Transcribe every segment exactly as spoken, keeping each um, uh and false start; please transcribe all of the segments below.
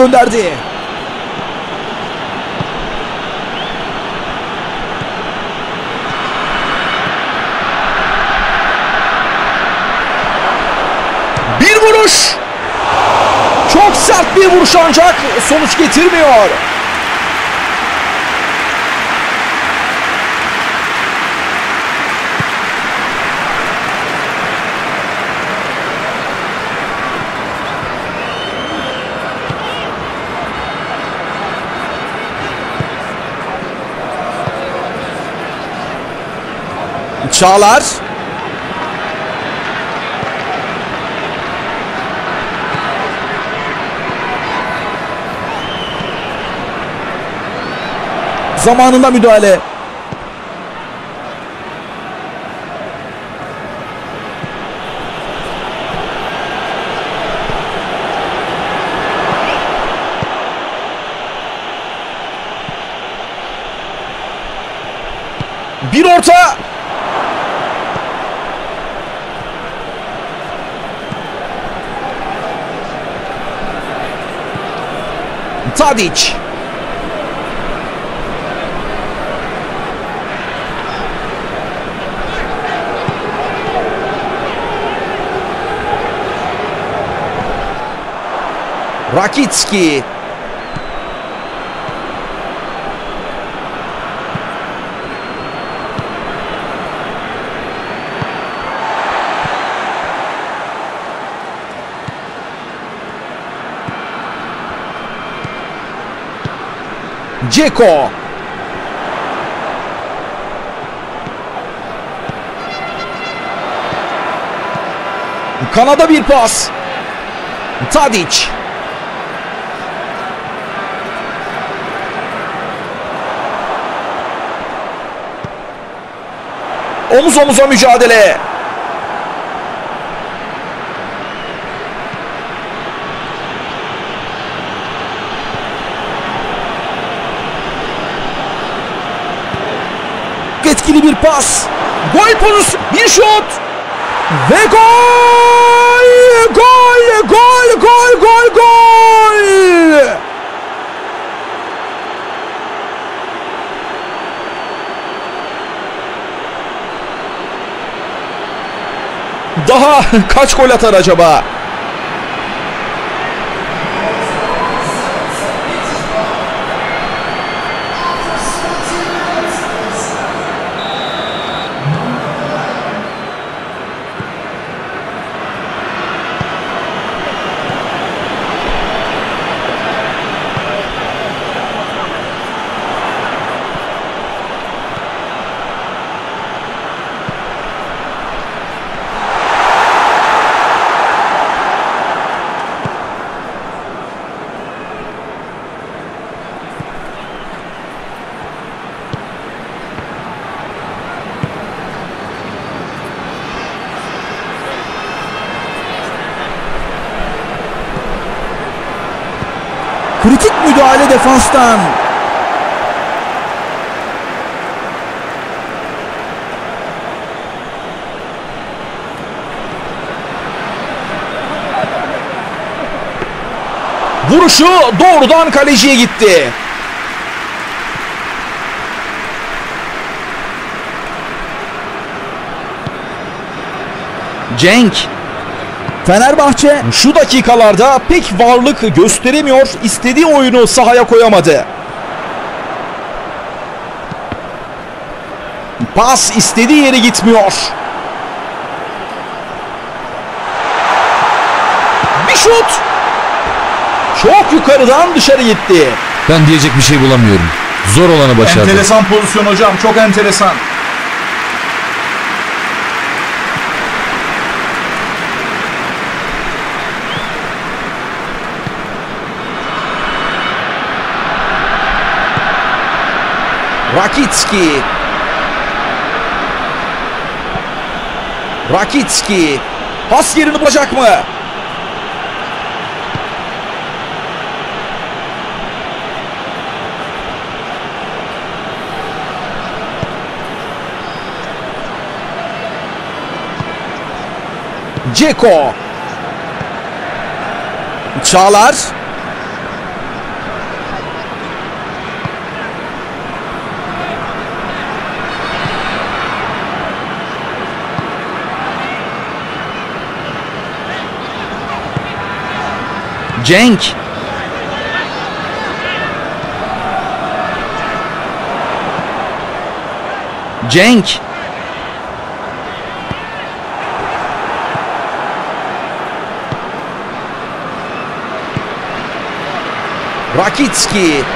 gönderdi. Bir vuruş. Çok sert bir vuruş ancak sonuç getirmiyor. Çağlar. Zamanında müdahale. Bir orta. Tadic. Rakitski. Dzeko. Kanada bir pas. Tadic. Omuz omuza mücadele. Etkili bir pas. Gol pozisyonu. Bir şut. Ve gol! Gol! Gol! Gol! Gol! Gol! Daha kaç gol atar acaba? Kritik müdahale defanstan. Vuruşu doğrudan kaleciye gitti. Cenk. Fenerbahçe şu dakikalarda pek varlık gösteremiyor, istediği oyunu sahaya koyamadı. Pas istediği yere gitmiyor. Bir şut. Çok yukarıdan dışarı gitti. Ben diyecek bir şey bulamıyorum. Zor olanı başardı. Enteresan pozisyon hocam, çok enteresan. Rakitski. Rakitski. Pas yerini bulacak mı? Dzeko. Çağlar. Cenk. Cenk. Rakitski.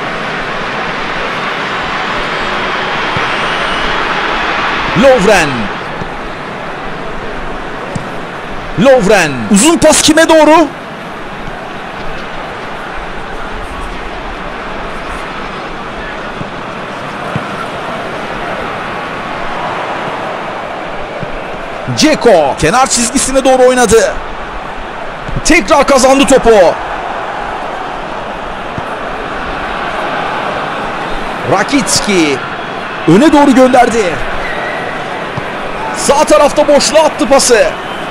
Lovren. Lovren. Uzun pas kime doğru? Ceko kenar çizgisine doğru oynadı. Tekrar kazandı topu. Rakitski öne doğru gönderdi. Sağ tarafta boşluğa attı pası.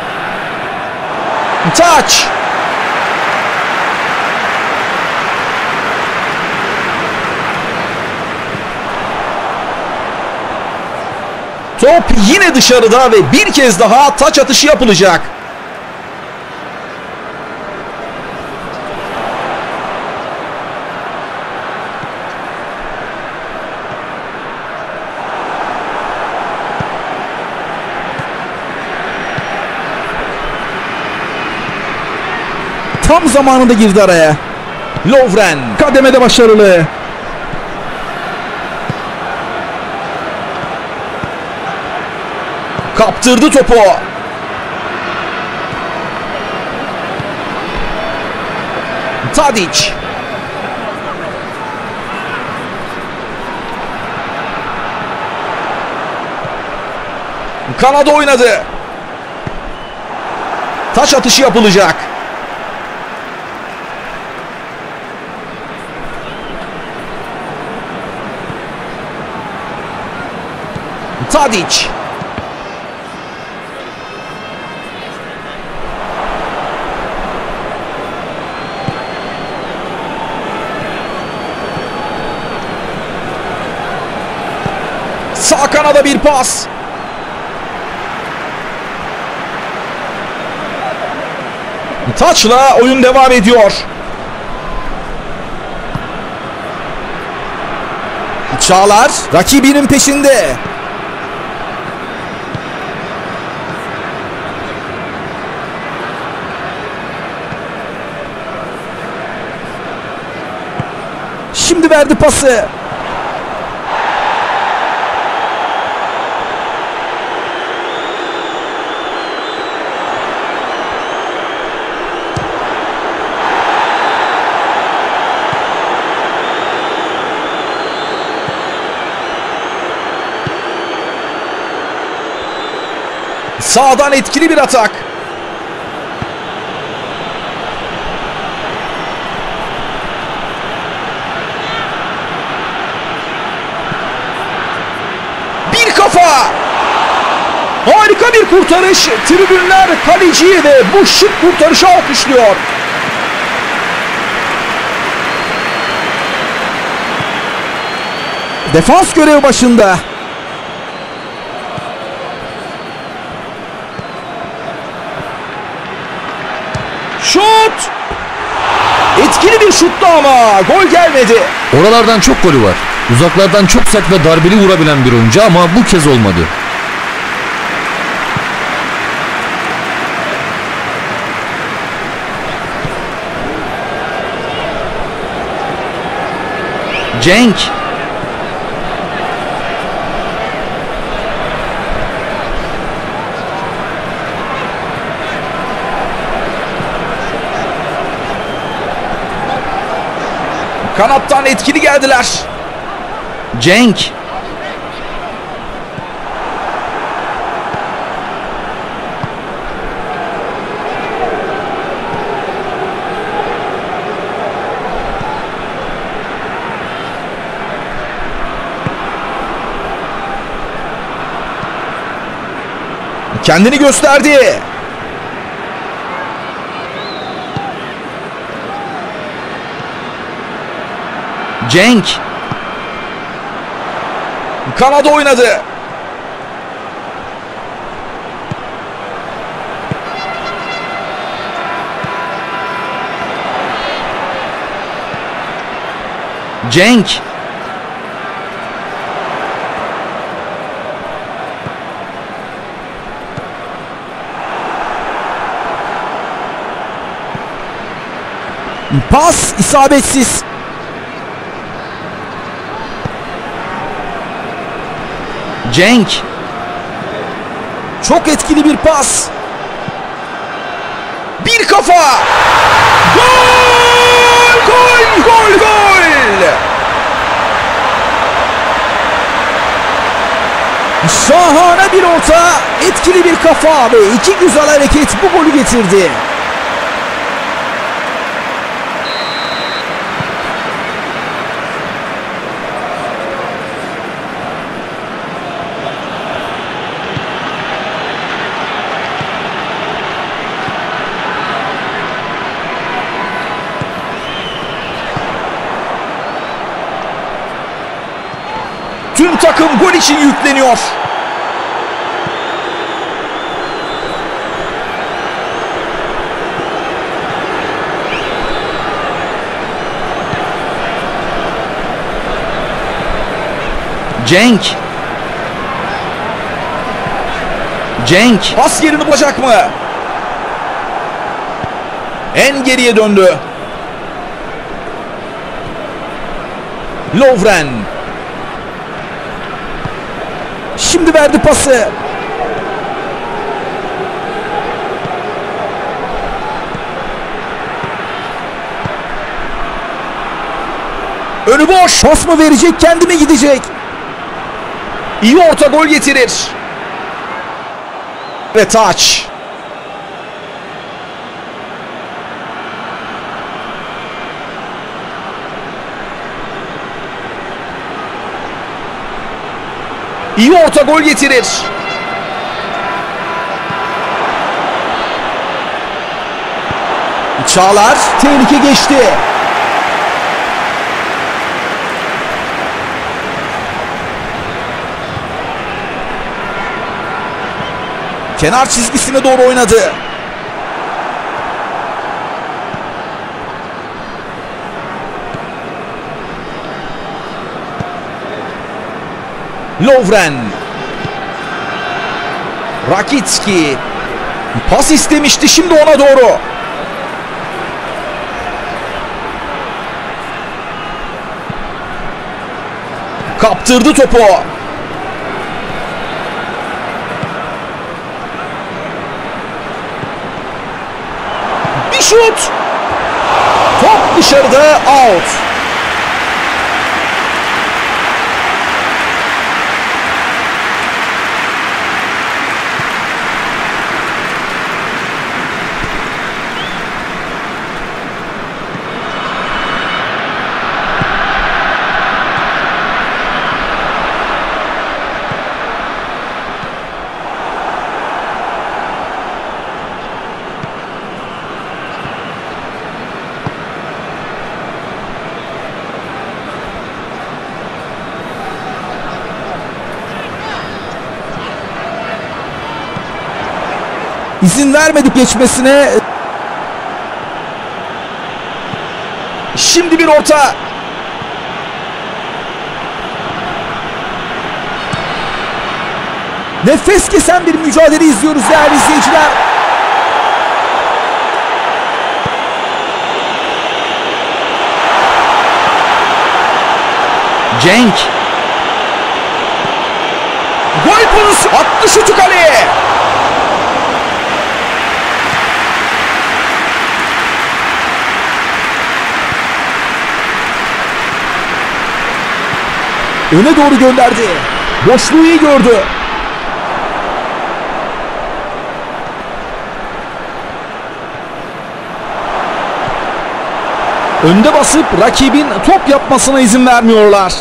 Taç. Top yine dışarıda ve bir kez daha taç atışı yapılacak. Tam zamanında girdi araya. Lovren kademede başarılı. Kaptırdı topu. Tadic. Kanada oynadı. Taç atışı yapılacak. Tadic. Sağ kanada bir pas. Taçla oyun devam ediyor. Çağlar rakibinin peşinde. Şimdi verdi pası. Sağdan etkili bir atak. Bir kafa. Harika bir kurtarış. Tribünler kaleciyi ve bu şık kurtarışı alkışlıyor. Defans görev başında. Şut! Etkili bir şuttu ama gol gelmedi. Oralardan çok golü var. Uzaklardan çok sert ve darbeli vurabilen bir oyuncu ama bu kez olmadı. Cenk. Kanattan etkili geldiler. Cenk. Kendini gösterdi. Cenk. Kanada oynadı. Cenk. Pas isabetsiz. Cenk. Çok etkili bir pas. Bir kafa. Gol! Gol! Gol! Gol! Şahane bir orta, etkili bir kafa ve iki güzel hareket bu golü getirdi. Tüm takım gol için yükleniyor. Cenk. Cenk. Pas yerini bulacak mı? En geriye döndü. Lovren. Şimdi verdi pası. Önü boş. Pas mı verecek, kendi mi gidecek? İyi orta, gol getirir. Ve taç. İyi orta, gol getirir. Çağlar, tehlike geçti. Kenar çizgisine doğru oynadı. Lovren. Rakitski. Pas istemişti, şimdi ona doğru. Kaptırdı topu. Bir şut. Top dışarıda, out. İzin vermedik geçmesine. Şimdi bir orta. Nefes kesen bir mücadele izliyoruz değerli izleyiciler. Cenk. Gol pozisyonu. Attı şutu kaleye. Öne doğru gönderdi. Boşluğu iyi gördü. Önde basıp rakibin top yapmasına izin vermiyorlar.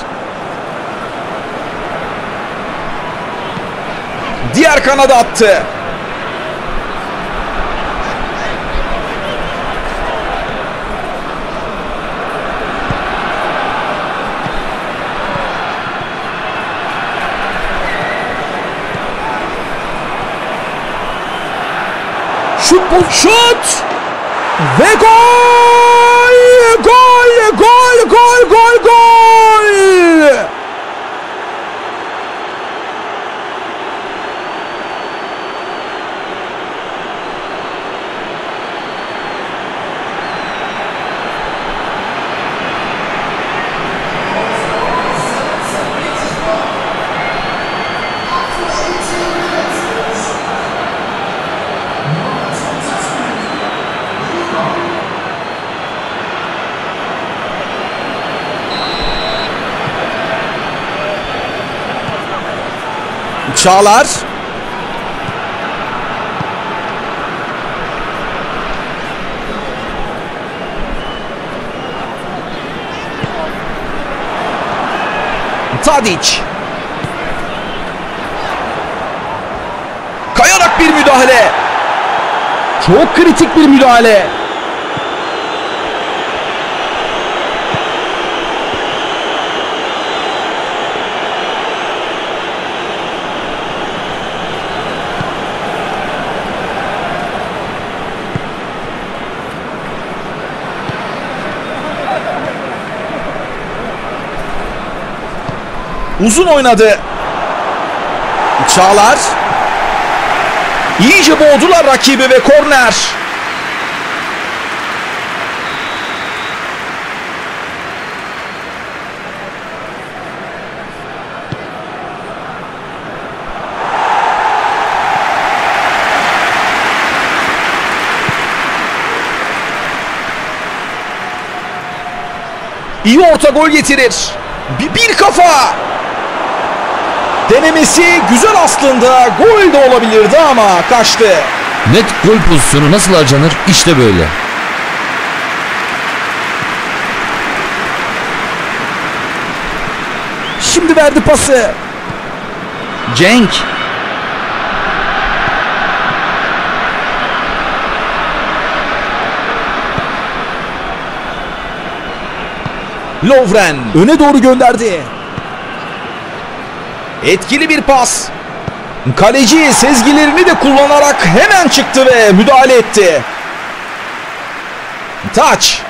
Diğer kanada attı. Şut bu şut ve gol! Gol! Gol! Gol! Gol! Gol! Çağlar. Tadic. Kayarak bir müdahale. Çok kritik bir müdahale. Uzun oynadı. Çağlar. İyice boğdular rakibi ve korner. İyi orta gol getirir. Bir, bir kafa. Denemesi güzel aslında. Gol de olabilirdi ama kaçtı. Net gol pozisyonu nasıl harcanır? İşte böyle. Şimdi verdi pası. Cenk. Lovren öne doğru gönderdi. Etkili bir pas. Kaleci sezgilerini de kullanarak hemen çıktı ve müdahale etti. Taç.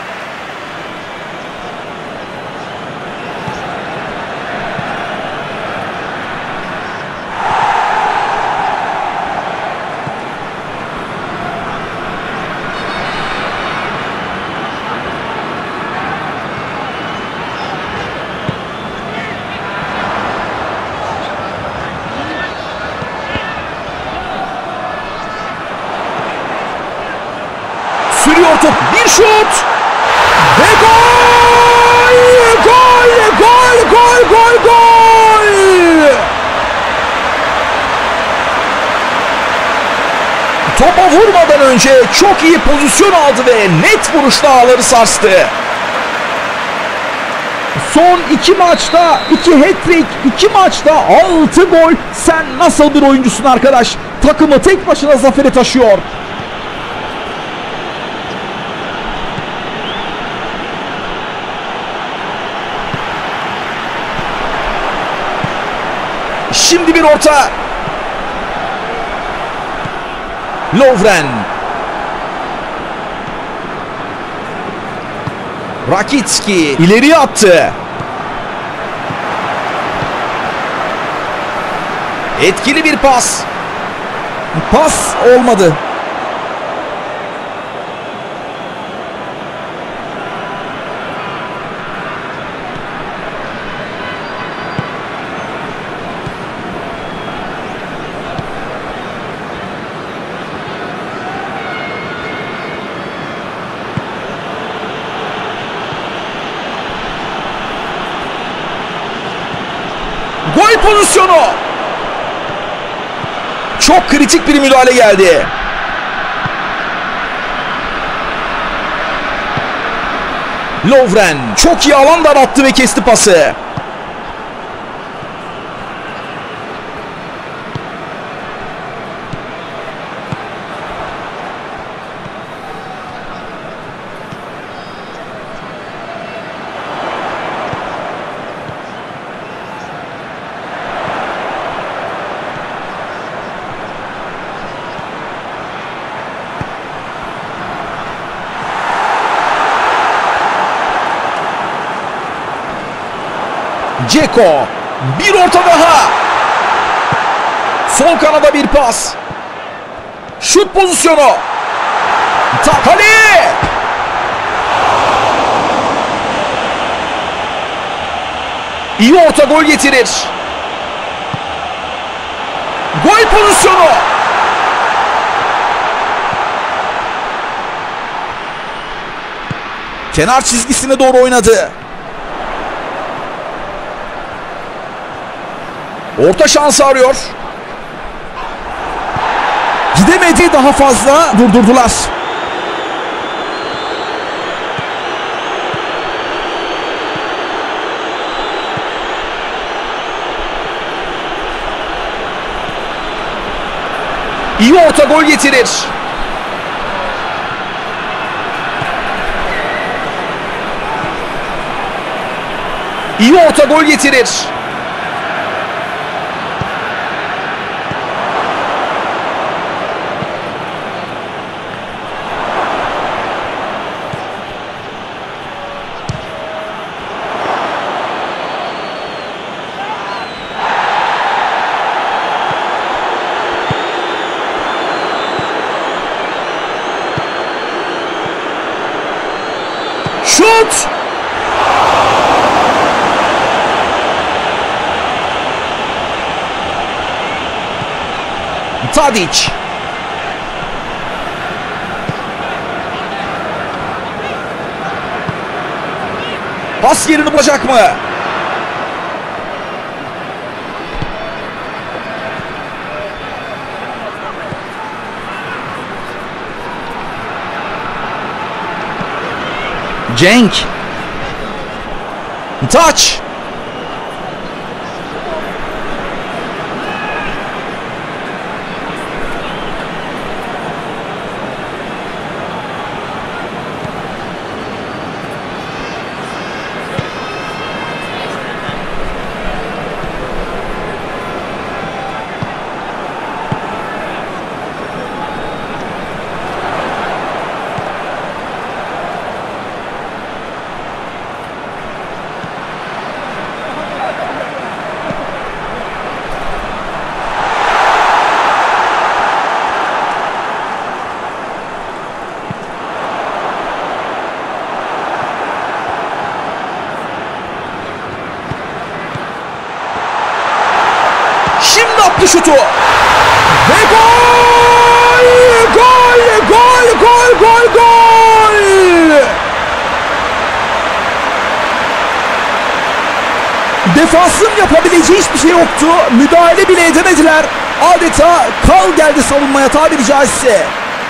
Sürüyor top. Bir şut. Ve gol! Gol! Gol! Gol! Gol! Gol! Topa vurmadan önce çok iyi pozisyon aldı ve net vuruşla ağları sarstı. Son iki maçta iki hat-trick, iki maçta altı gol. Sen nasıl bir oyuncusun arkadaş? Takımı tek başına zafere taşıyor. Şimdi bir orta. Lovren. Rakitski ileriye attı. Etkili bir pas. Pas olmadı. Gol pozisyonu. Çok kritik bir müdahale geldi. Lovren çok iyi alandan attı ve kesti pası. Ceko. Bir orta daha. Sol kanada bir pas. Şut pozisyonu. Kale. İyi orta gol getirir. Gol pozisyonu. Kenar çizgisine doğru oynadı. Orta şansı arıyor. Gidemedi, daha fazla durdurdular. İyi orta, gol getirir. İyi orta, gol getirir. Şut! Tadic. Pas yerini bulacak mı? Cenk. Taç. Şimdi attı şutu. Ve gol! Gol! Gol! Gol! Gol! Gol! Defansın yapabileceği hiçbir şey yoktu. Müdahale bile edemediler. Adeta kal geldi savunmaya, tabiri caizse.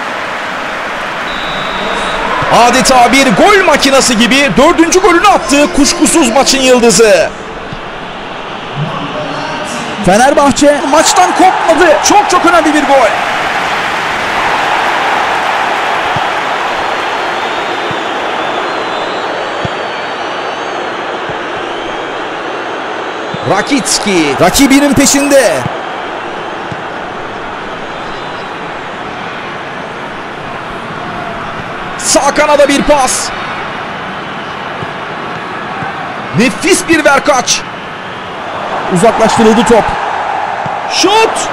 Adeta bir gol makinesi gibi dördüncü golünü attı. Kuşkusuz maçın yıldızı. Fenerbahçe maçtan kopmadı. Çok çok önemli bir gol. Rakitski rakibinin peşinde. Sağ kanada bir pas. Nefis bir verkaç. Uzaklaştırıldı top. Şut!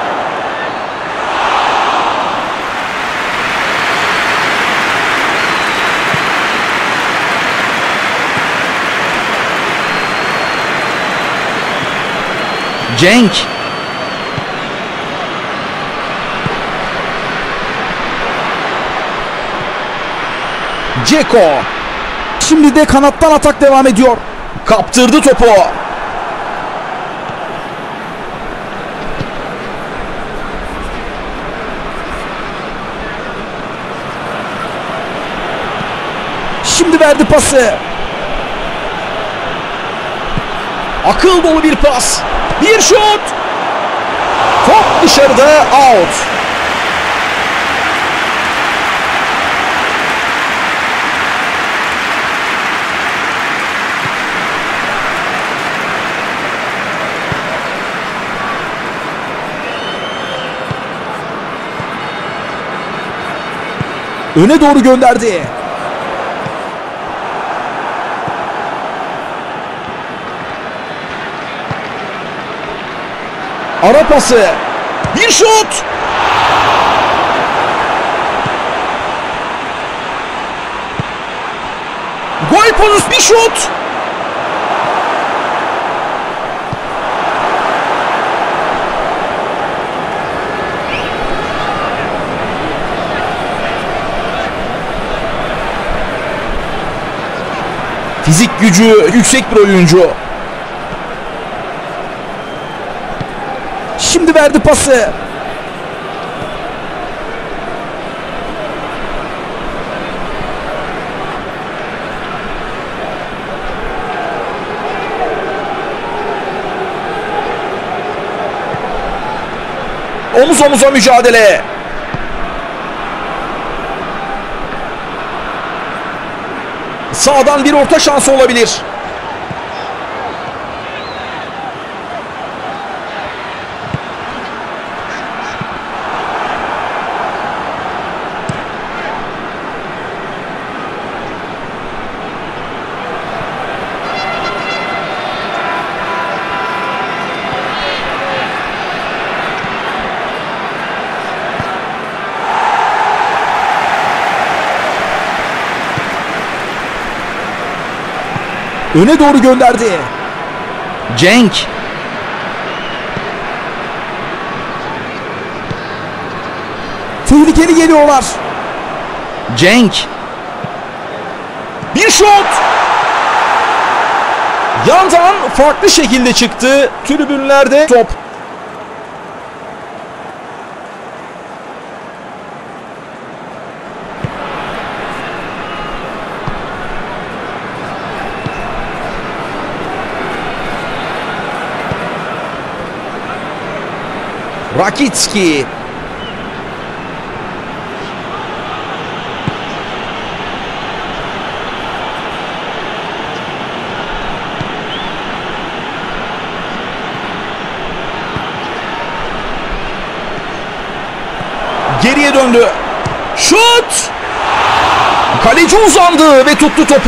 Cenk. Ceko. Şimdi de kanattan atak devam ediyor. Kaptırdı topu. Şimdi verdi pası. Akıl dolu bir pas. Bir şut. Top dışarıda, out. Öne doğru gönderdi. Ara pası. Bir şut. Gol pozisyonu, bir şut. Fizik gücü yüksek bir oyuncu. Şimdi verdi pası. Omuz omuza mücadele. Sağdan bir orta şansı olabilir. Öne doğru gönderdi. Cenk. Tehlikeli geliyorlar. Cenk. Bir şut. Yandan farklı şekilde çıktı. Tribünlerde top. Rakitski. Geriye döndü. Şut! Kaleci uzandı ve tuttu topu.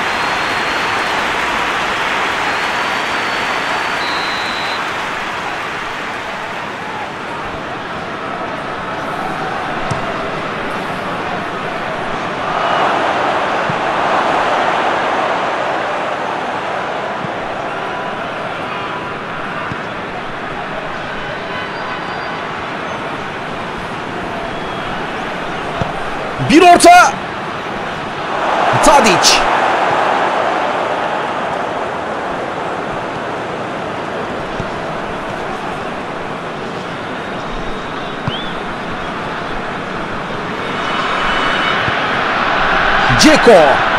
Bir orta. Tadic. Dzeko.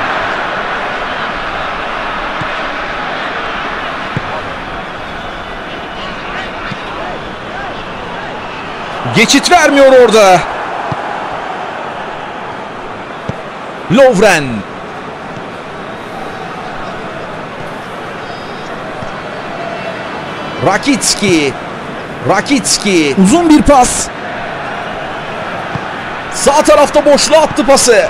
Geçit vermiyor orada. Lovren. Rakitski. Rakitski. Uzun bir pas. Sağ tarafta boşluğa attı pası.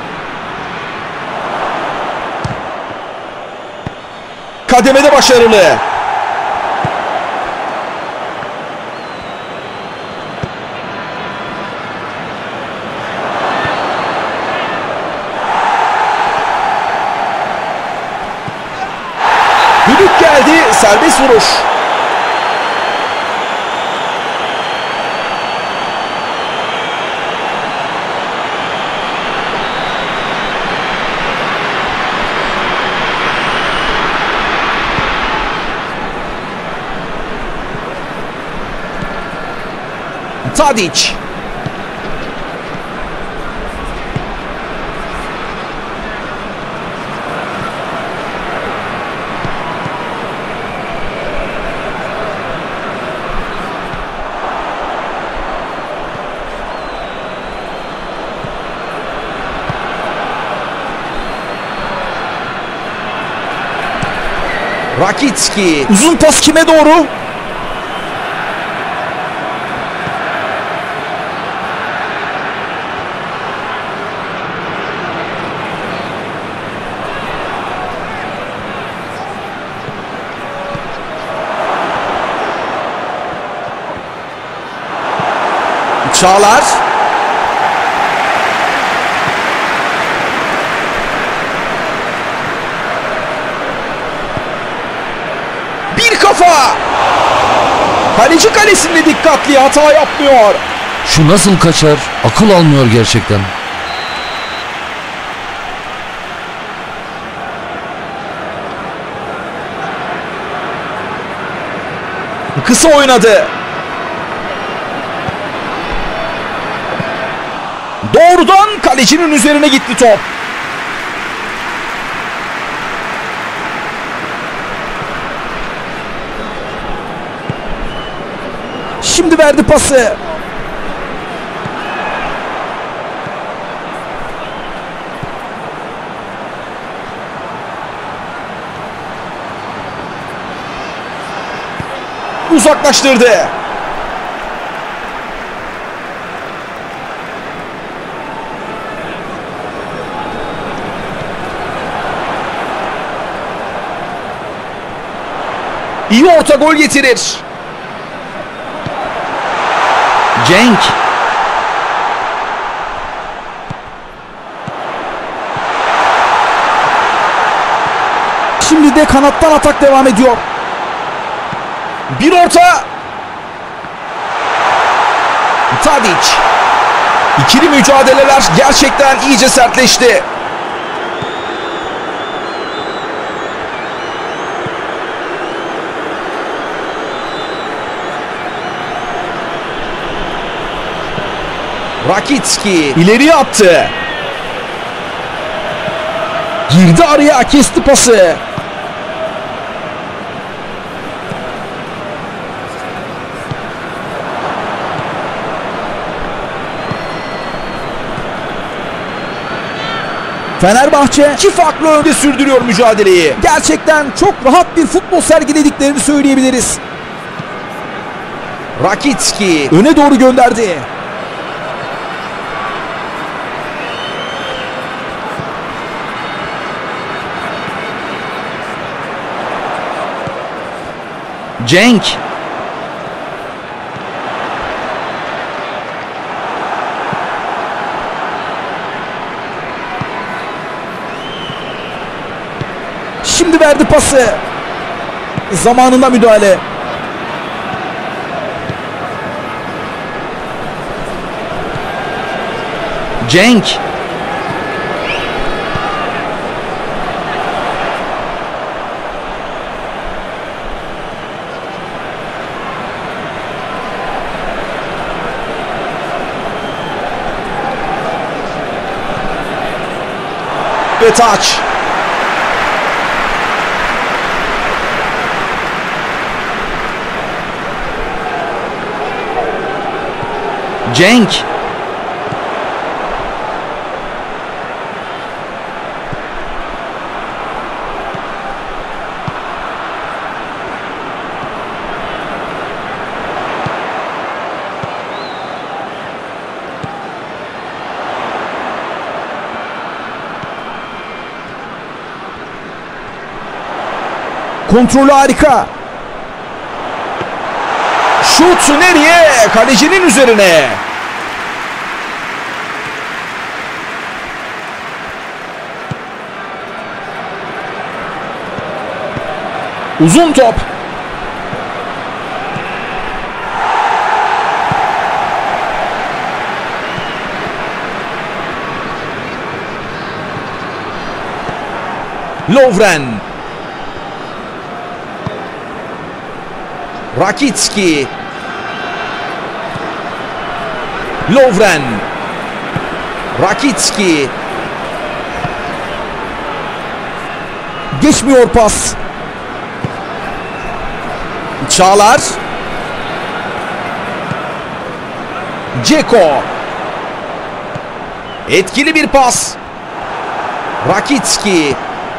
Kademede başarılı. Düdük geldi, serbest vuruş. Tadic. Rakitski. Uzun pas kime doğru? Çağlar. Bir kafa. Kaleci kalesinde dikkatli, hata yapmıyor. Şu nasıl kaçar? Akıl almıyor gerçekten. Kısa oynadı. Doğrudan kalecinin üzerine gitti top. Şimdi verdi pası. Uzaklaştırdı. İyi orta gol getirir. Cenk. Şimdi de kanattan atak devam ediyor. Bir orta. Tadic. İkili mücadeleler gerçekten iyice sertleşti. Rakitski ileriye attı. Girdi araya, kesti pası. Fenerbahçe iki farklı önde sürdürüyor mücadeleyi. Gerçekten çok rahat bir futbol sergilediklerini söyleyebiliriz. Rakitski öne doğru gönderdi. Cenk. Şimdi verdi pası. Zamanında müdahale. Cenk. Ve taç. Cenk. Kontrolü harika. Şut nereye? Kalecinin üzerine. Uzun top. Lovren. Rakitski. Lovren. Rakitski. Geçmiyor pas. Çağlar. Ceko. Etkili bir pas. Rakitski.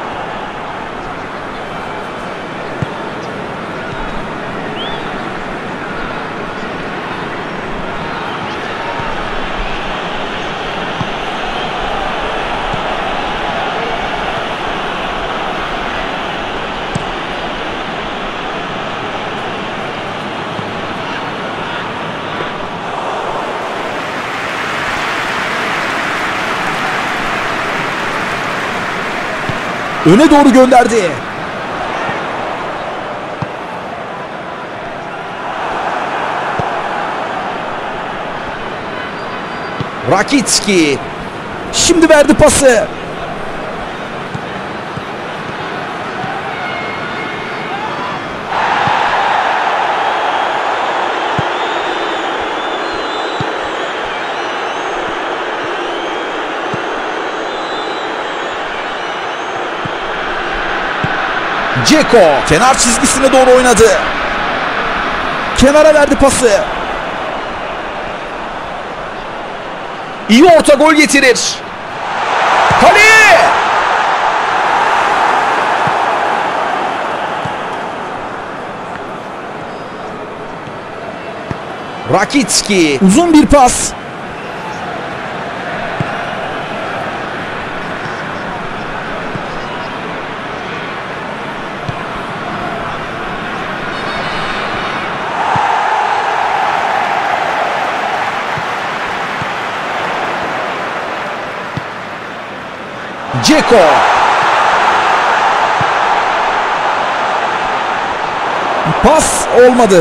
Öne doğru gönderdi. Rakitski. Şimdi verdi pası. Ceko kenar çizgisine doğru oynadı. Kenara verdi pası. İyi orta gol getirir. Kale! Rakitski. Uzun bir pas. Dzeko. Pas olmadı.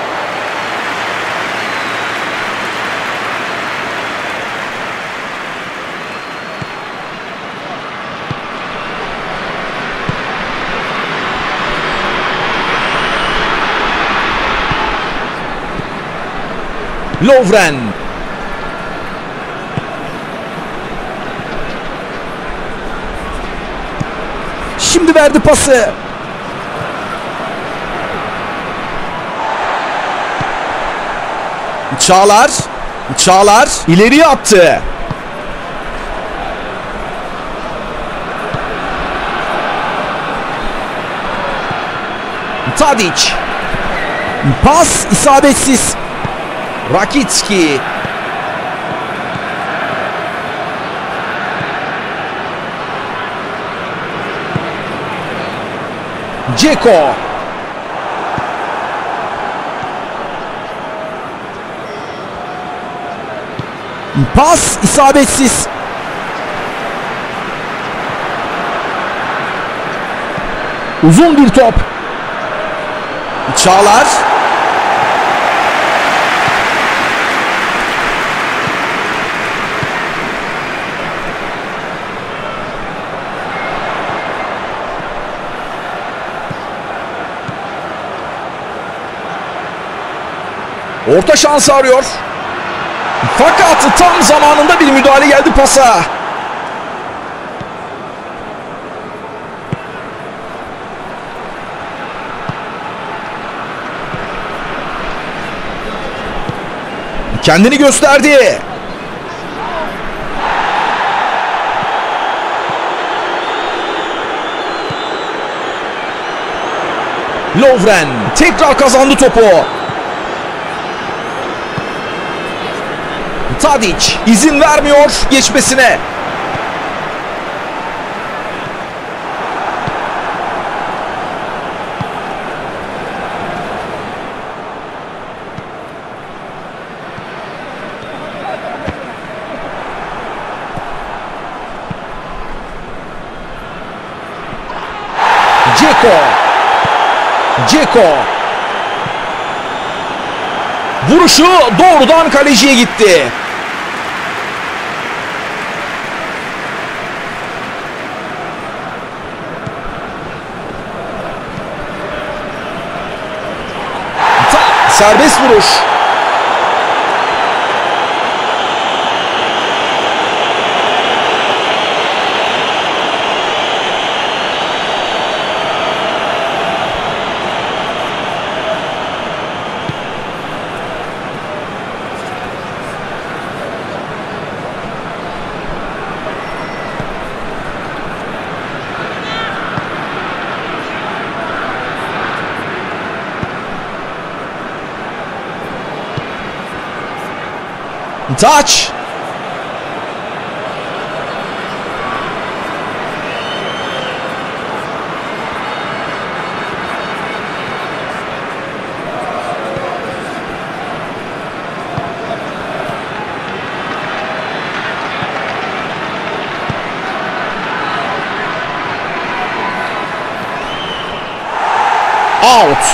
Lovren. Şimdi verdi pası. Çağlar. Çağlar ileriye attı. Tadic. Pas isabetsiz. Rakitski. Dzeko. Pas isabetsiz. Uzun bir top. Çağlar. Orta şansı arıyor. Fakat tam zamanında bir müdahale geldi pasa. Kendini gösterdi. Lovren tekrar kazandı topu. Tadic izin vermiyor geçmesine. Dzeko. Dzeko. Vuruşu doğrudan kaleciye gitti. Serbest vuruş. Touch. Out.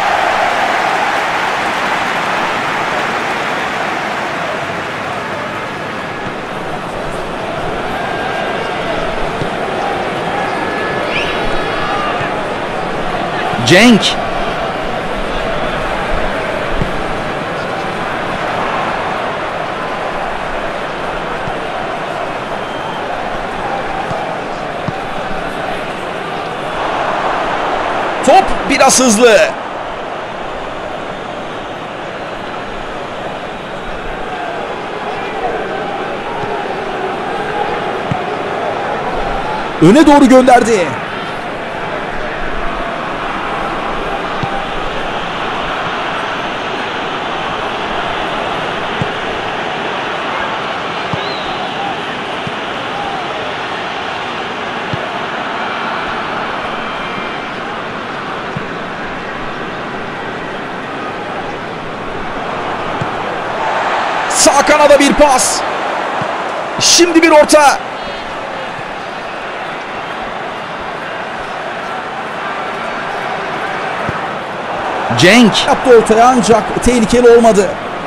Cenk. Top biraz hızlı. Öne doğru gönderdi. Sağ kanada bir pas. Şimdi bir orta. Cenk yaptı ortaya ancak tehlikeli olmadı.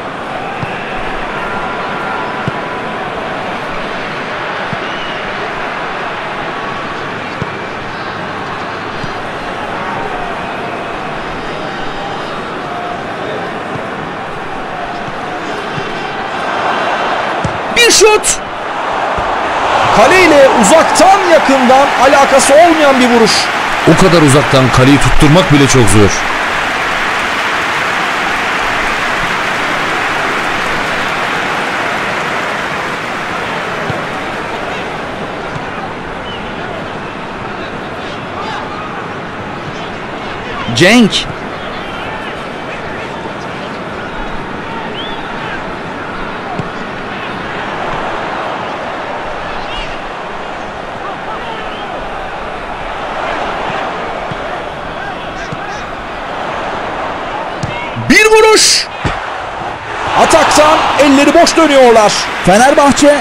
Bir şut. Kaleyle uzaktan yakından alakası olmayan bir vuruş. O kadar uzaktan kaleyi tutturmak bile çok zor. Cenk. Bir vuruş. Ataktan elleri boş dönüyorlar. Fenerbahçe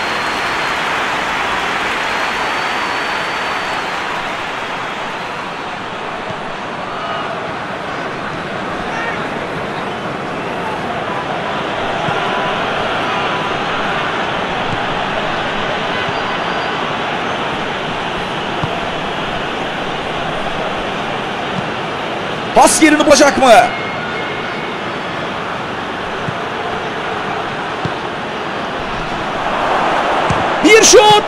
pas yerini bulacak mı? Bir şut.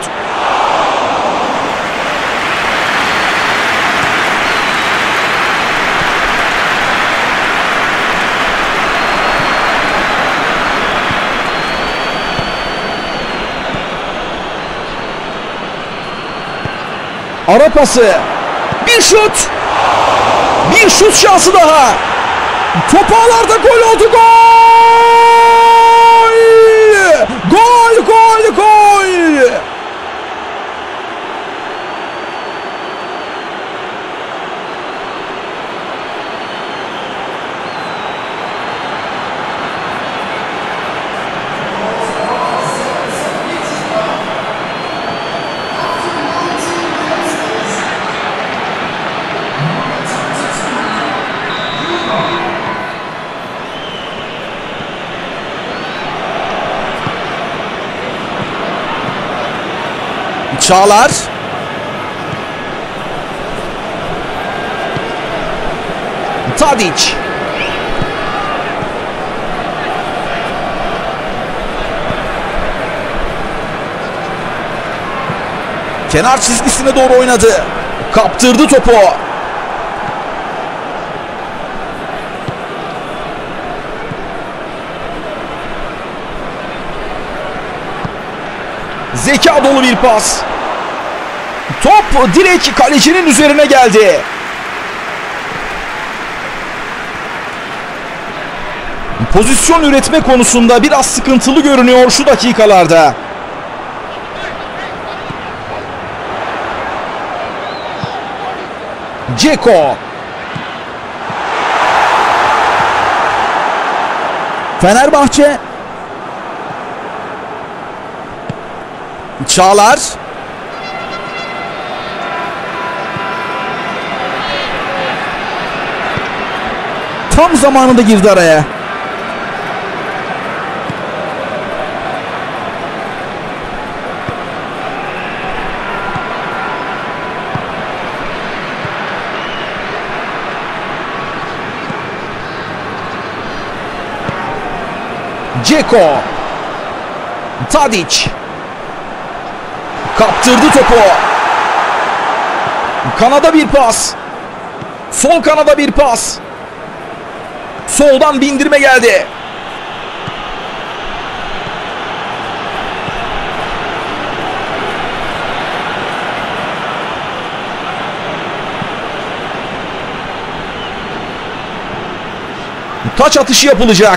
Ara pası. Bir şut. Bir şut şansı daha. Top ağlarda gol oldu. Gol! Gol, gol, gol! Çağlar. Tadic. Kenar çizgisine doğru oynadı. Kaptırdı topu. Zeka dolu bir pas. Top direkt kalecinin üzerine geldi. Pozisyon üretme konusunda biraz sıkıntılı görünüyor şu dakikalarda. Dzeko. Fenerbahçe. Çağlar. Tam zamanında girdi araya. Dzeko. Tadic. Kaptırdı topu. Kanada bir pas. Sol kanada bir pas. Soldan bindirme geldi. Taç atışı yapılacak.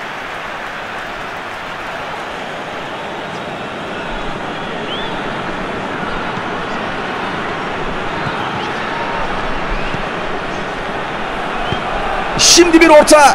Şimdi bir orta.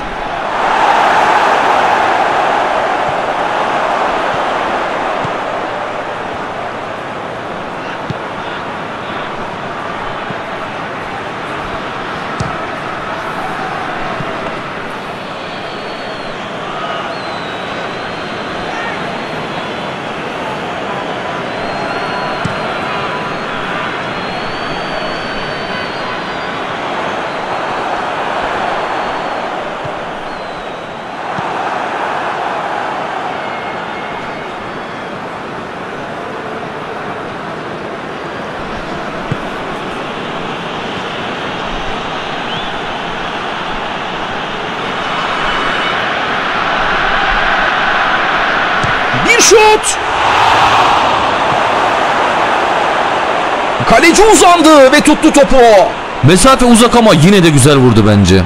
Şut! Kaleci uzandı ve tuttu topu. Mesafe uzak ama yine de güzel vurdu bence.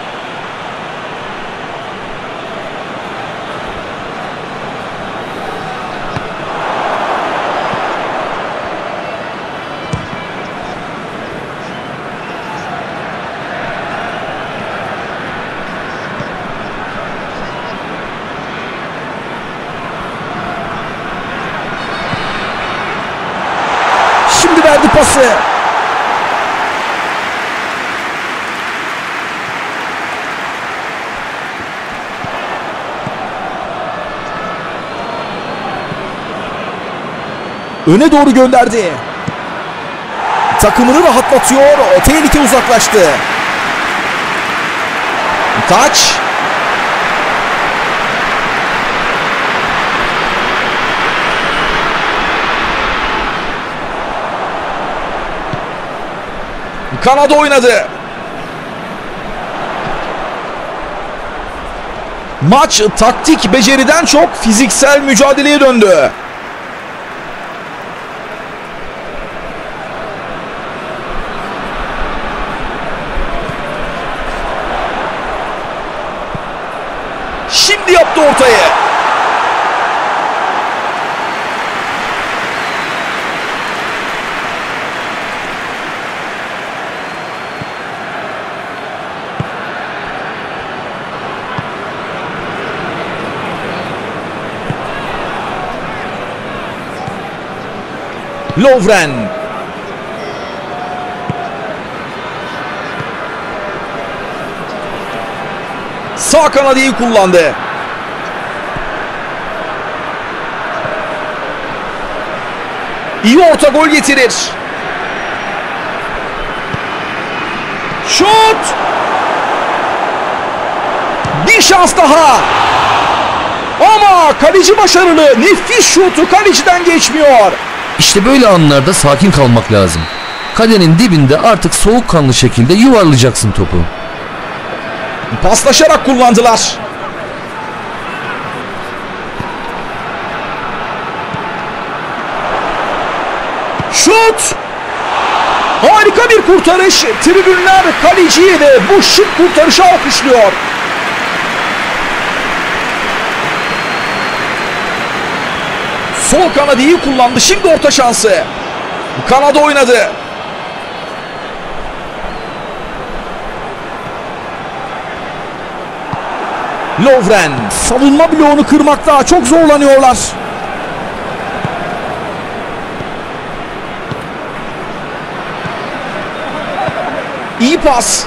Verdi pası. Öne doğru gönderdi. Takımını rahatlatıyor. O tehlike uzaklaştı. Taç. Kanada oynadı. Maç taktik beceriden çok fiziksel mücadeleye döndü. Şimdi yaptı ortayı. Lovren. Sağ kanadı iyi kullandı. İyi orta gol getirir. Şut! Bir şans daha. Ama kaleci başarılı. Nefis şutu kaleciden geçmiyor. İşte böyle anlarda sakin kalmak lazım. Kalenin dibinde artık soğukkanlı şekilde yuvarlayacaksın topu. Paslaşarak kullandılar. Şut! Harika bir kurtarış. Tribünler kaleciyi ve bu şık kurtarışı alkışlıyor. Sol kanadı iyi kullandı. Şimdi orta şansı. Kanada oynadı. Lovren. Savunma bloğunu kırmakta çok zorlanıyorlar. İyi pas.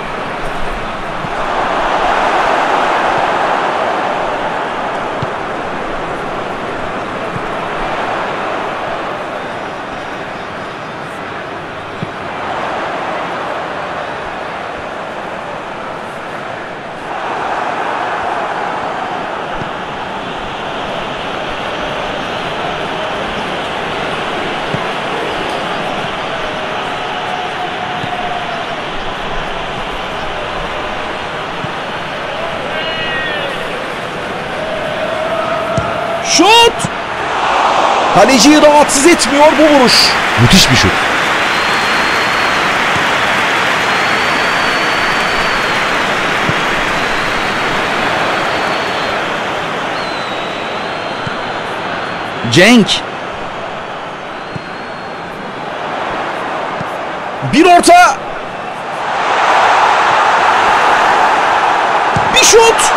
Şut! Kaleciyi rahatsız etmiyor bu vuruş. Müthiş bir şut. Cenk. Bir orta. Bir şut.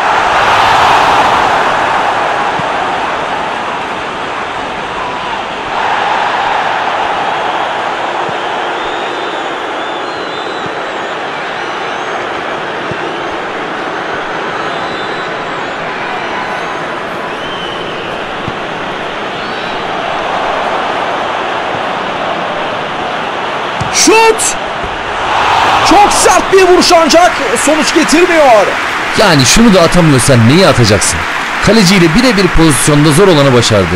Şut! Çok sert bir vuruş ancak sonuç getirmiyor. Yani şunu da atamıyorsan neyi atacaksın? Kaleciyle birebir pozisyonda zor olanı başardı.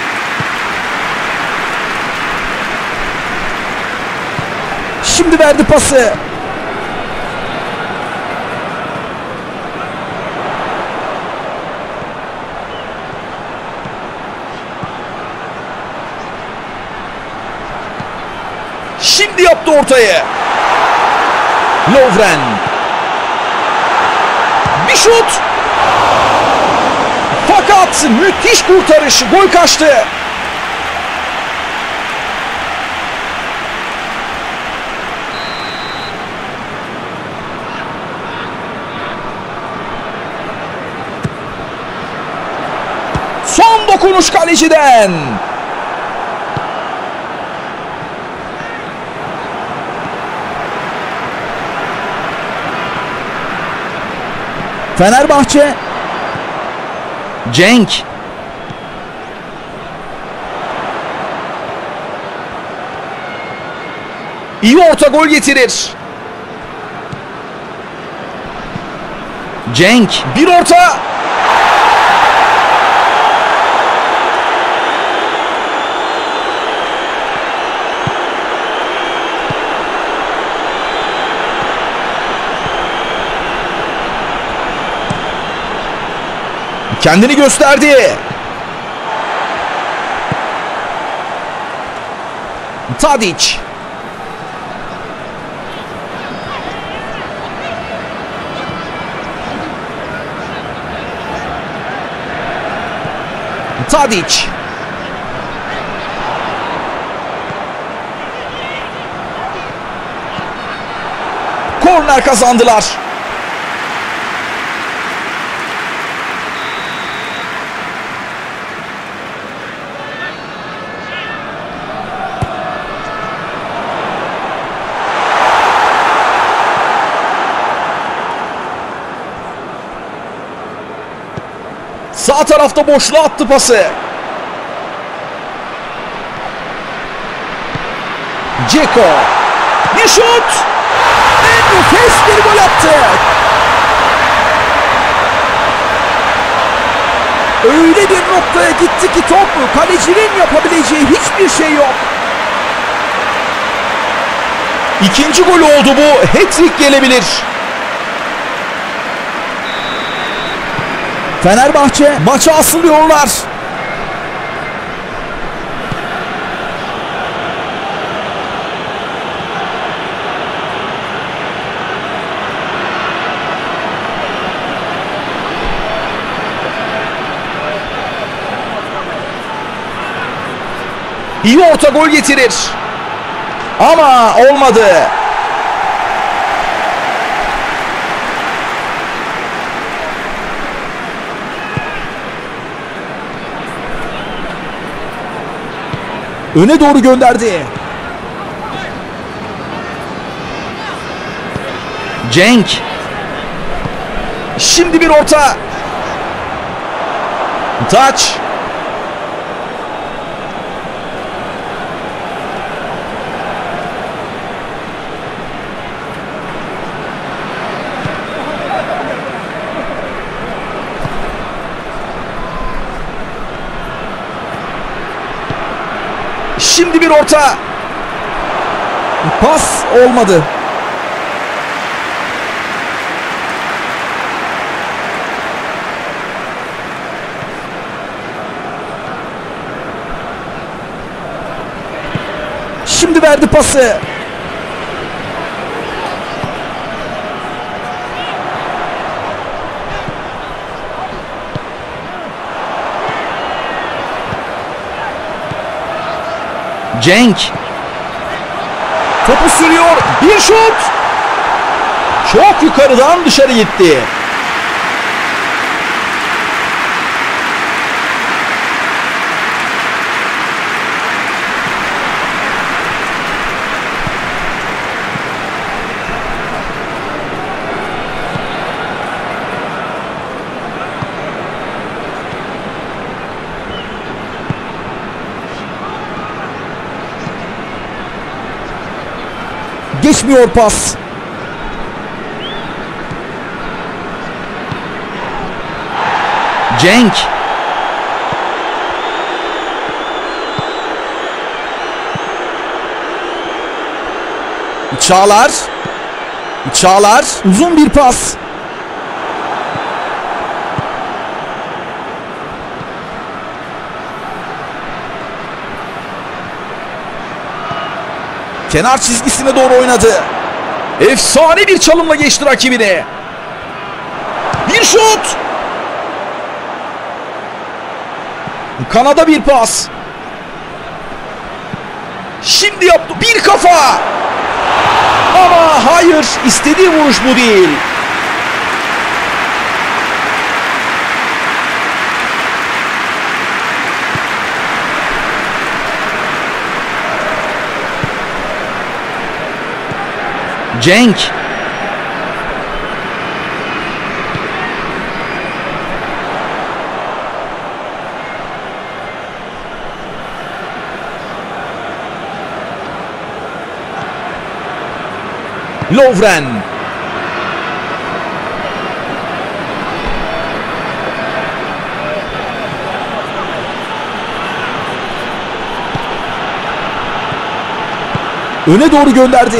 Şimdi verdi pası. Şimdi yaptı ortayı. Lovren. Bir şut. Fakat müthiş kurtarış. Gol kaçtı. Son dokunuş kaleciden. Fenerbahçe. Cenk. İyi orta gol getirir. Cenk. Bir orta. Kendini gösterdi. Tadic. Tadic. Korner kazandılar. Sağ tarafta boşluğa attı pası. Dzeko. Bir şut. Enfes bir gol attı. Öyle bir noktaya gitti ki top, kalecinin yapabileceği hiçbir şey yok. İkinci gol oldu bu. Hat-trick gelebilir. Fenerbahçe maça asılıyorlar. İyi orta gol getirir. Ama olmadı. Öne doğru gönderdi. Cenk. Şimdi bir orta. Taç. Şimdi bir orta. Pas olmadı. Şimdi verdi pası. Cenk. Topu sürüyor. Bir şut. Çok yukarıdan dışarı gitti. Geçmiyor pas. Cenk. Çağlar. Çağlar. Uzun bir pas. Kenar çizgisine doğru oynadı. Efsane bir çalımla geçti rakibine. Bir şut. Kanada bir pas. Şimdi yaptı. Bir kafa. Ama hayır. İstediği vuruş bu değil. Cenk. Lovren. Öne doğru gönderdi.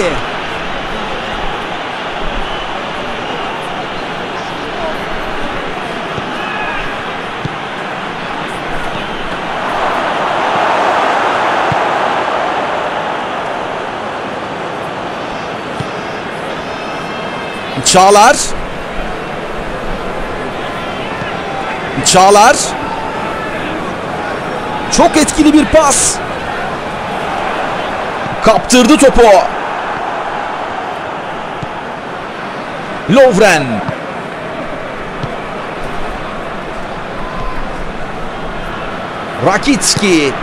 Çağlar. Çağlar. Çok etkili bir pas. Kaptırdı topu. Lovren. Rakitski.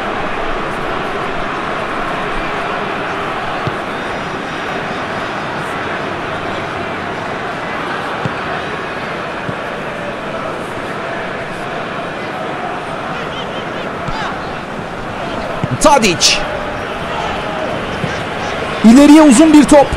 Tadic. İleriye uzun bir top.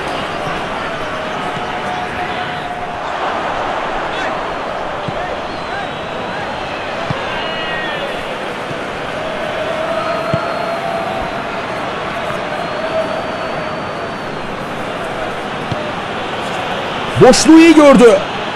Boşluğu iyi gördü.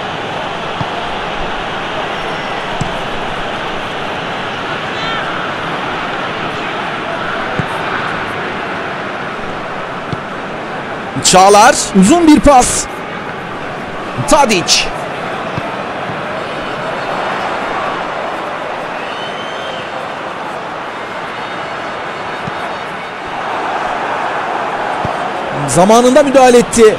Çağlar. Uzun bir pas. Tadic. Zamanında müdahale etti.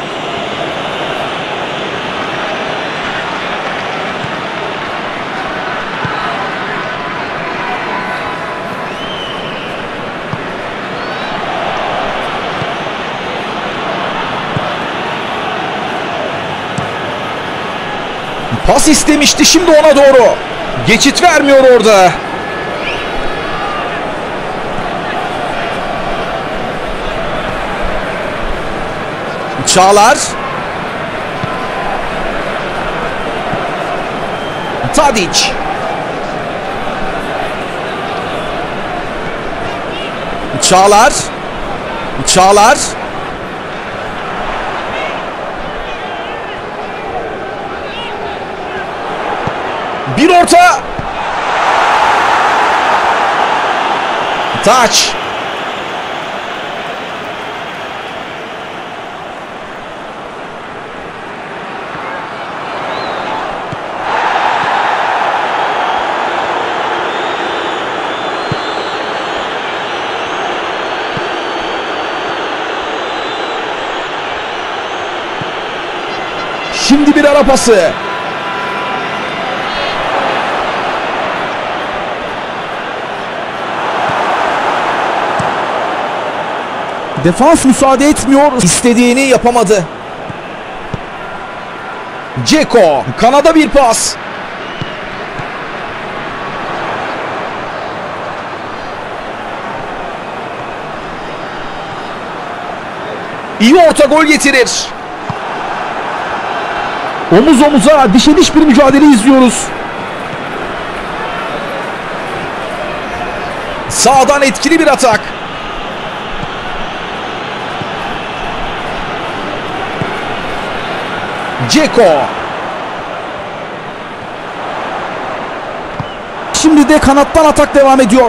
Pas istemişti, şimdi ona doğru. Geçit vermiyor orada. Çağlar. Tadic. Çağlar. Çağlar. Bir orta. Taç. Şimdi bir ara pası. Defans müsaade etmiyor. İstediğini yapamadı. Dzeko. Kanada bir pas. İyi orta gol getirir. Omuz omuza dişe diş bir mücadele izliyoruz. Sağdan etkili bir atak. Dzeko. Şimdi de kanattan atak devam ediyor.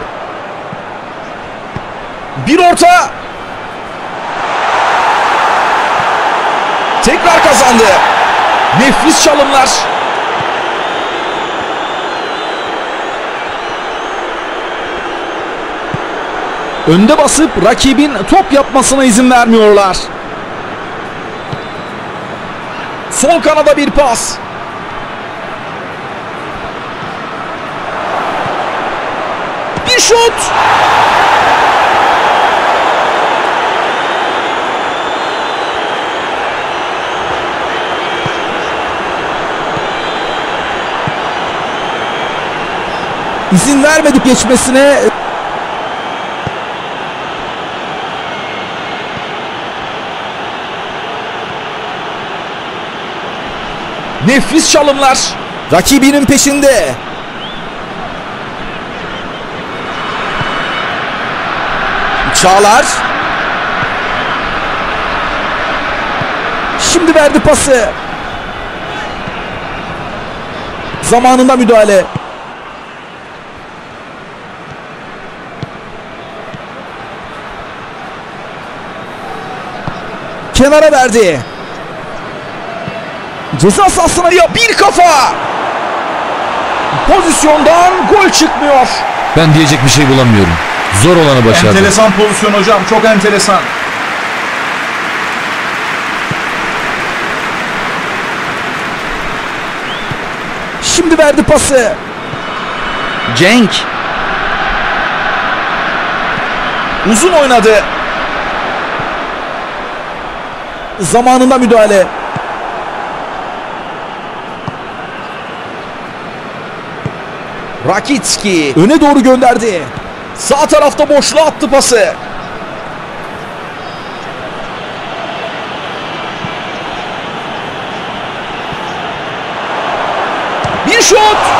Bir orta. Tekrar kazandı. Nefis çalımlar. Önde basıp rakibin top yapmasına izin vermiyorlar. Sol kanada bir pas. Bir şut. İzin vermedik geçmesine. Nefis çalımlar. Rakibinin peşinde. Çağlar. Şimdi verdi pası. Zamanında müdahale. Kenara verdi. Ceza sahasına ya bir kafa. Pozisyondan gol çıkmıyor. Ben diyecek bir şey bulamıyorum. Zor olanı başardı. Enteresan pozisyon hocam. Çok enteresan. Şimdi verdi pası. Cenk. Uzun oynadı. Zamanında müdahale. Rakitski öne doğru gönderdi. Sağ tarafta boşluğa attı pası. Bir şut.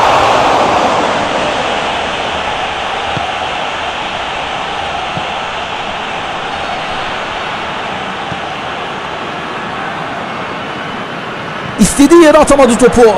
İstediği yere atamadı topu.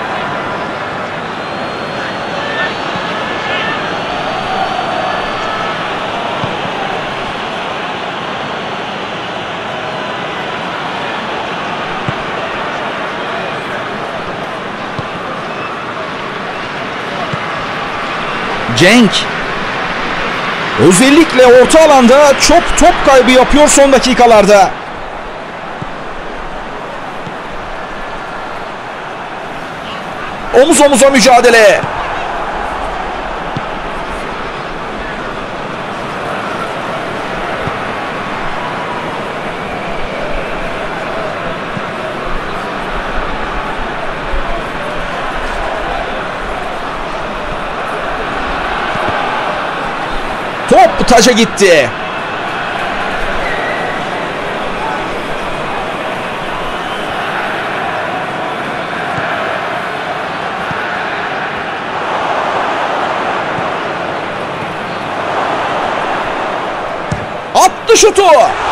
Cenk. Özellikle orta alanda çok top kaybı yapıyor son dakikalarda. Omuz omuza mücadele. Top taca gitti. Attı şutu.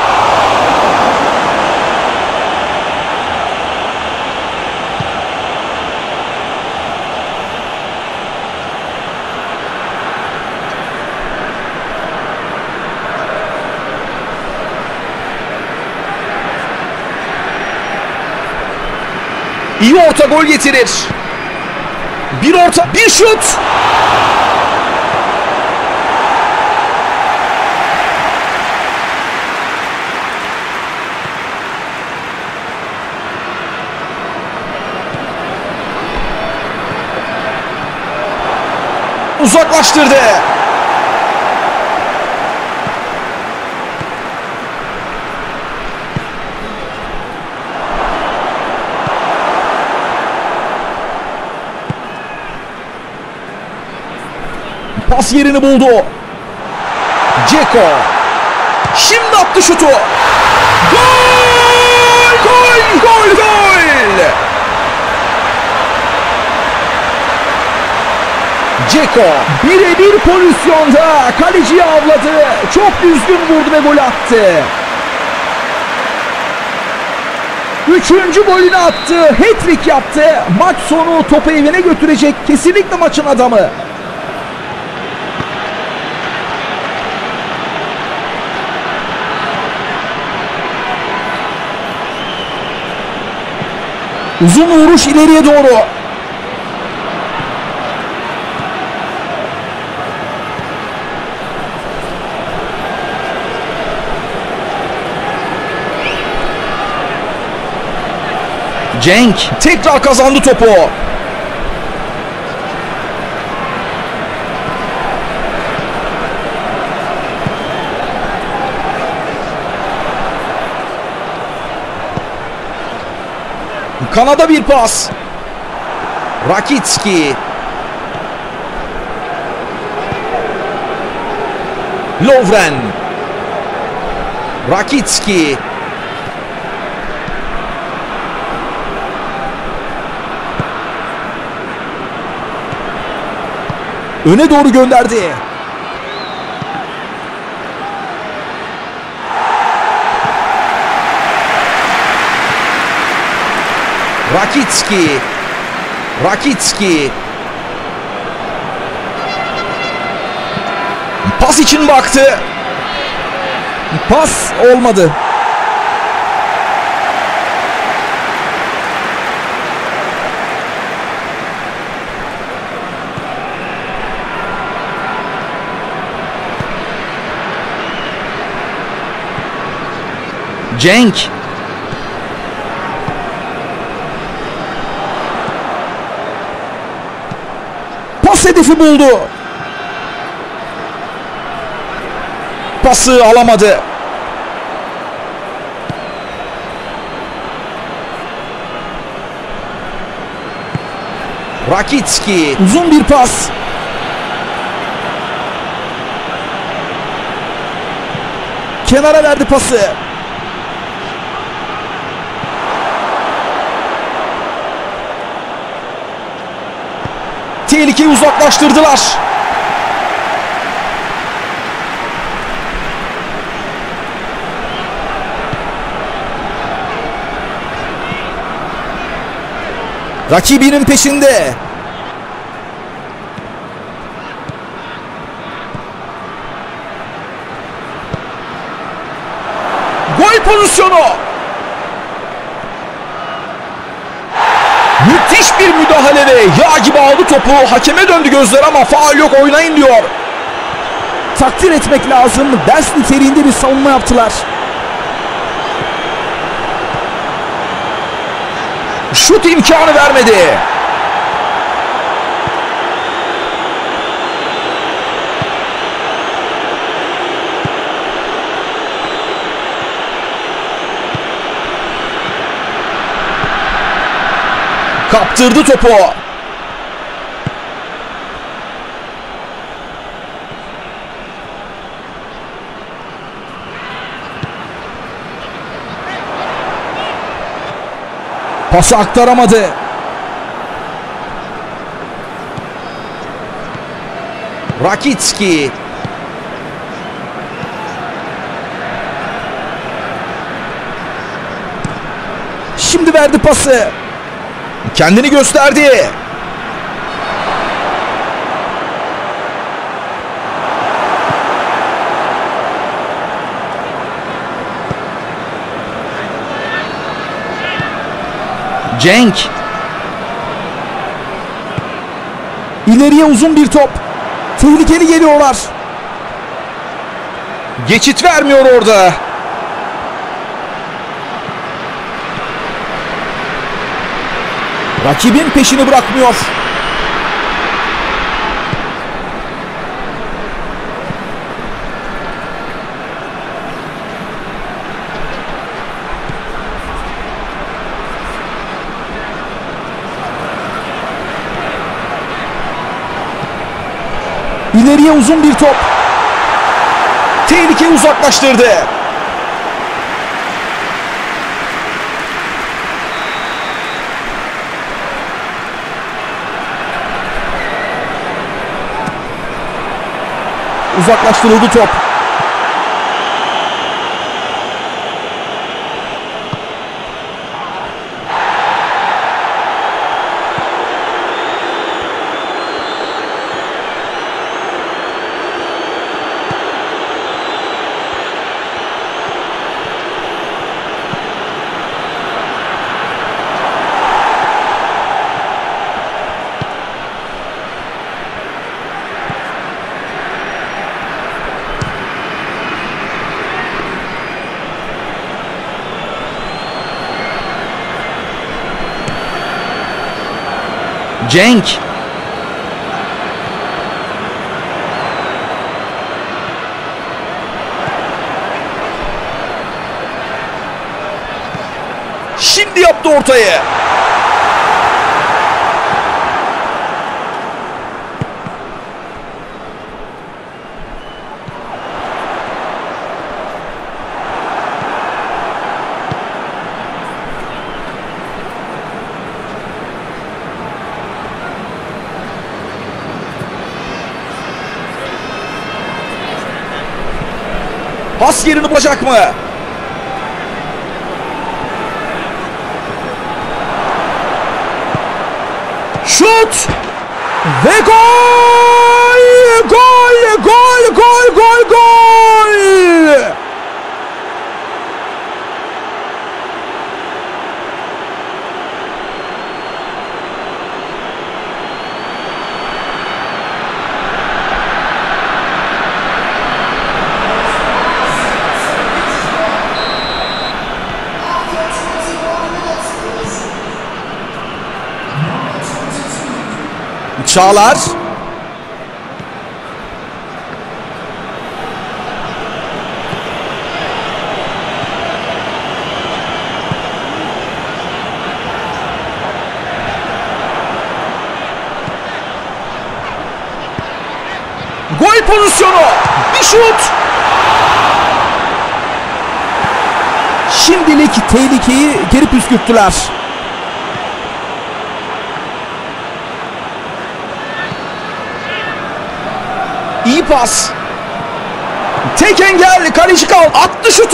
İyi orta gol getirir. Bir orta, bir şut. Uzaklaştırdı. Pas yerini buldu. Dzeko. Şimdi attı şutu. Gol! Gol! Gol! Gol! Dzeko birebir pozisyonda kaleciyi avladı. Çok düzgün vurdu ve gol attı. Üçüncü golünü attı. Hat-trick yaptı. Maç sonu topu evine götürecek. Kesinlikle maçın adamı. Uzun vuruş ileriye doğru. Cenk tekrar kazandı topu. Kanada bir pas. Rakitski. Lovren. Rakitski. Öne doğru gönderdi. Rakitski. Rakitski. Pas için baktı. Pas olmadı. Cenk. Pas hedefi buldu. Pası alamadı. Rakitski. Uzun bir pas. Kenara verdi pası. Tehlikeyi uzaklaştırdılar. Rakibinin peşinde. Gol pozisyonu. Müthiş bir müdahale ve yağ gibi aldı topu. Hakeme döndü gözler ama faul yok, oynayın diyor. Takdir etmek lazım. Ders niteliğinde bir savunma yaptılar. Şut imkanı vermedi. Kaptırdı topu. Pası aktaramadı. Rakitski. Şimdi verdi pası. Kendini gösterdi. Cenk. İleriye uzun bir top. Tehlikeli geliyorlar. Geçit vermiyor orada. Rakibin peşini bırakmıyor. İleriye uzun bir top. Tehlikeyi uzaklaştırdı. Uzaklaştırıldı top. Cenk. Şimdi yaptı ortayı. Pas yerini bulacak mı? Şut! Ve gol! Gol! Gol! Gol! Gol! Gol! Çağlar. Gol pozisyonu. Bir şut. Şimdilik tehlikeyi geri püskürttüler. İyi pas. Tek engel. Kaleci kal. Attı şutu.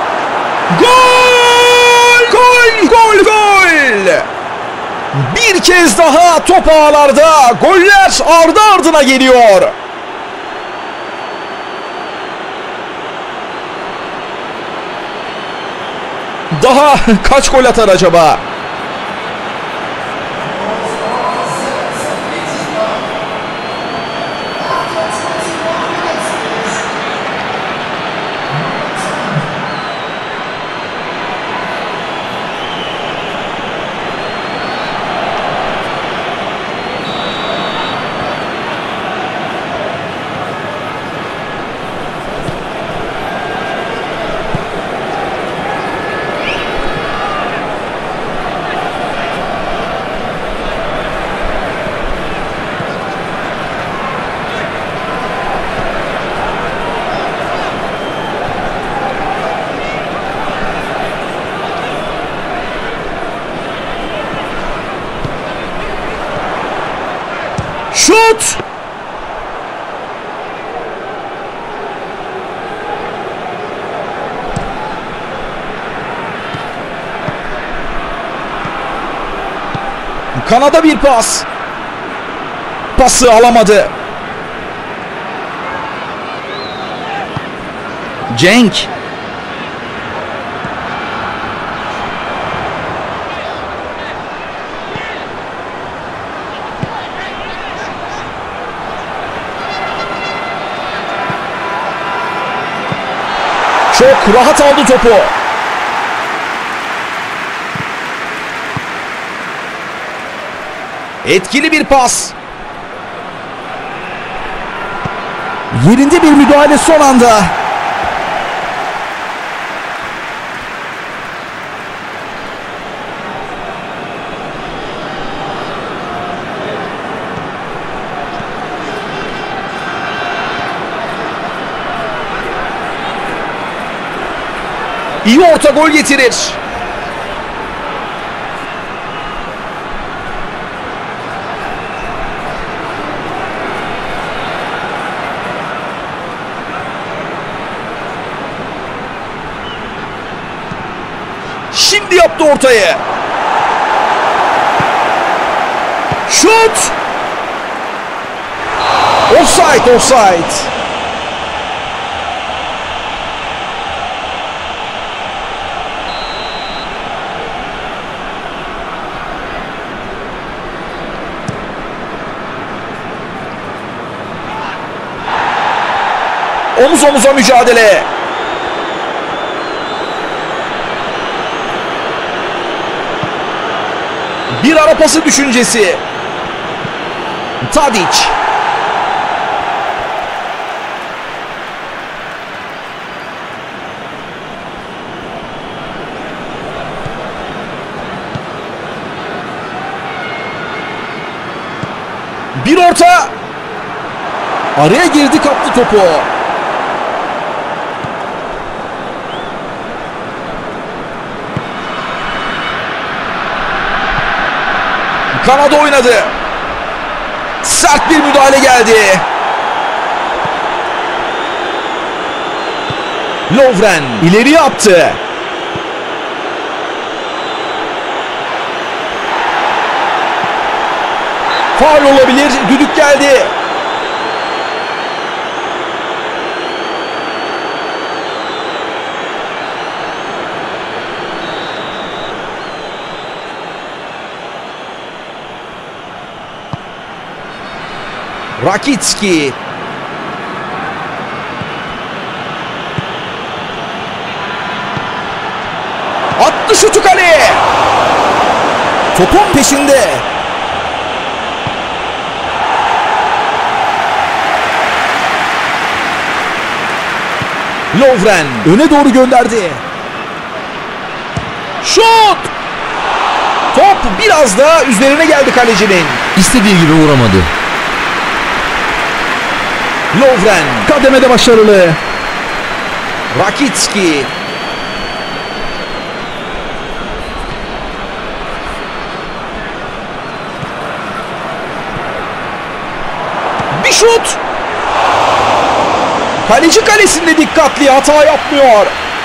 Gol! Gol! Gol! Gol! Bir kez daha top ağlarda. Goller ardı ardına geliyor. Daha kaç gol atar acaba? Şut! Kanada bir pas. Pası alamadı. Cenk. Çok rahat aldı topu. Etkili bir pas. Yerinde bir müdahale son anda. İyi orta gol getirir. Şimdi yaptı ortayı. Şut! Offside, offside. Omuz omuza mücadele. Bir ara pası düşüncesi. Tadic. Bir orta. Araya girdi, kaptı topu. Kanada oynadı. Sert bir müdahale geldi. Lovren ileri attı. Faul olabilir. Düdük geldi. Rakitski. Attı şutu kaleye. Topun peşinde. Lovren öne doğru gönderdi. Şut! Top biraz da üzerine geldi kalecinin. İstediği gibi vuramadı. Lovren kademede başarılı. Rakitski. Bir şut. Kaleci kalesinde dikkatli, hata yapmıyor.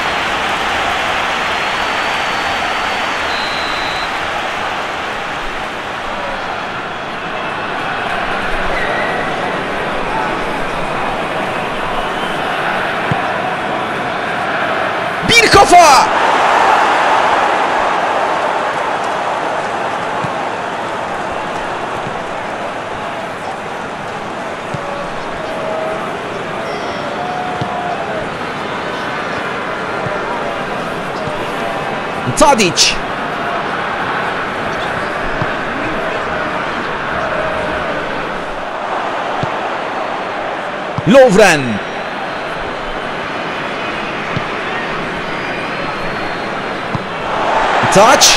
Bir kafa. Tadic. Lovren. Taç.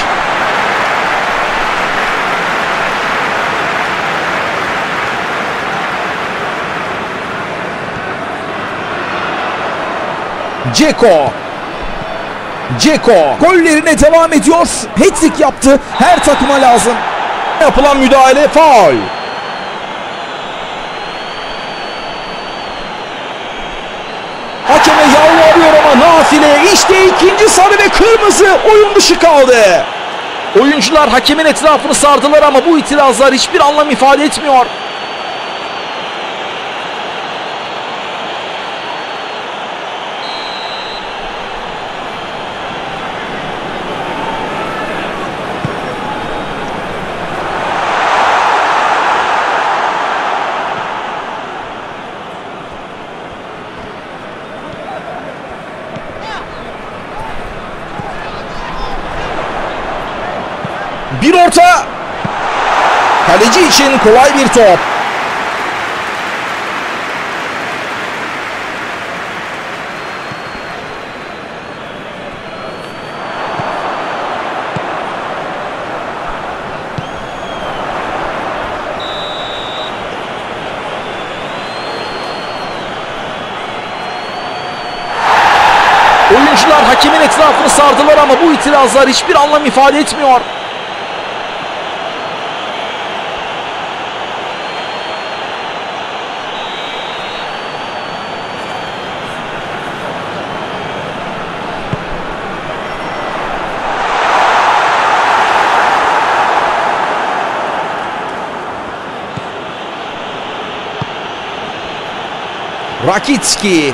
Dzeko. Dzeko gollerine devam ediyor. Hat-trick yaptı. Her takıma lazım. Yapılan müdahale faul. Hakeme yalvarıyor ama nafile. İşte ikinci sarı ve kırmızı oyun dışı kaldı. Oyuncular hakemin etrafını sardılar ama bu itirazlar hiçbir anlam ifade etmiyor. Bir orta. Kaleci için kolay bir top. Oyuncular hakemin etrafını sardılar ama bu itirazlar hiçbir anlam ifade etmiyor. Rakitski.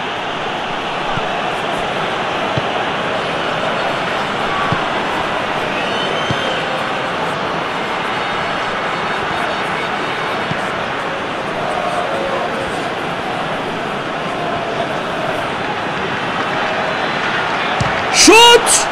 Şut!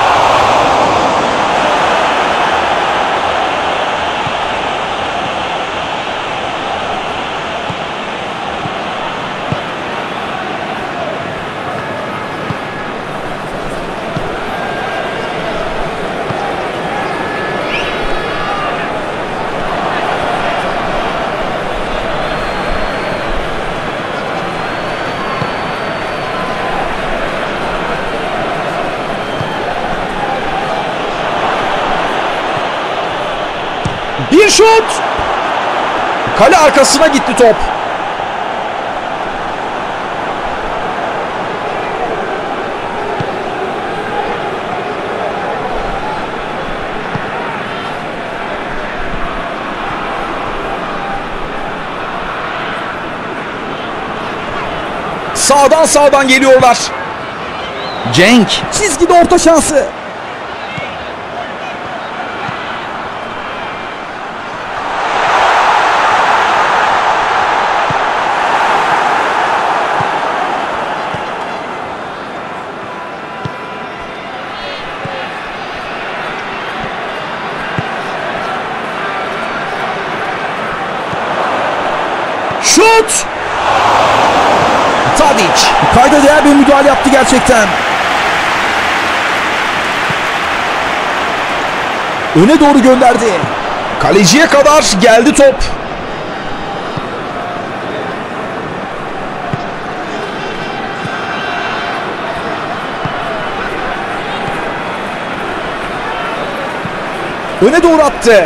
Bir şut. Kale arkasına gitti top. Sağdan sağdan geliyorlar. Cenk. Çizgide orta şansı. Şut! Tadic kayda değer bir müdahale yaptı gerçekten. Öne doğru gönderdi. Kaleciye kadar geldi top. Öne doğru attı.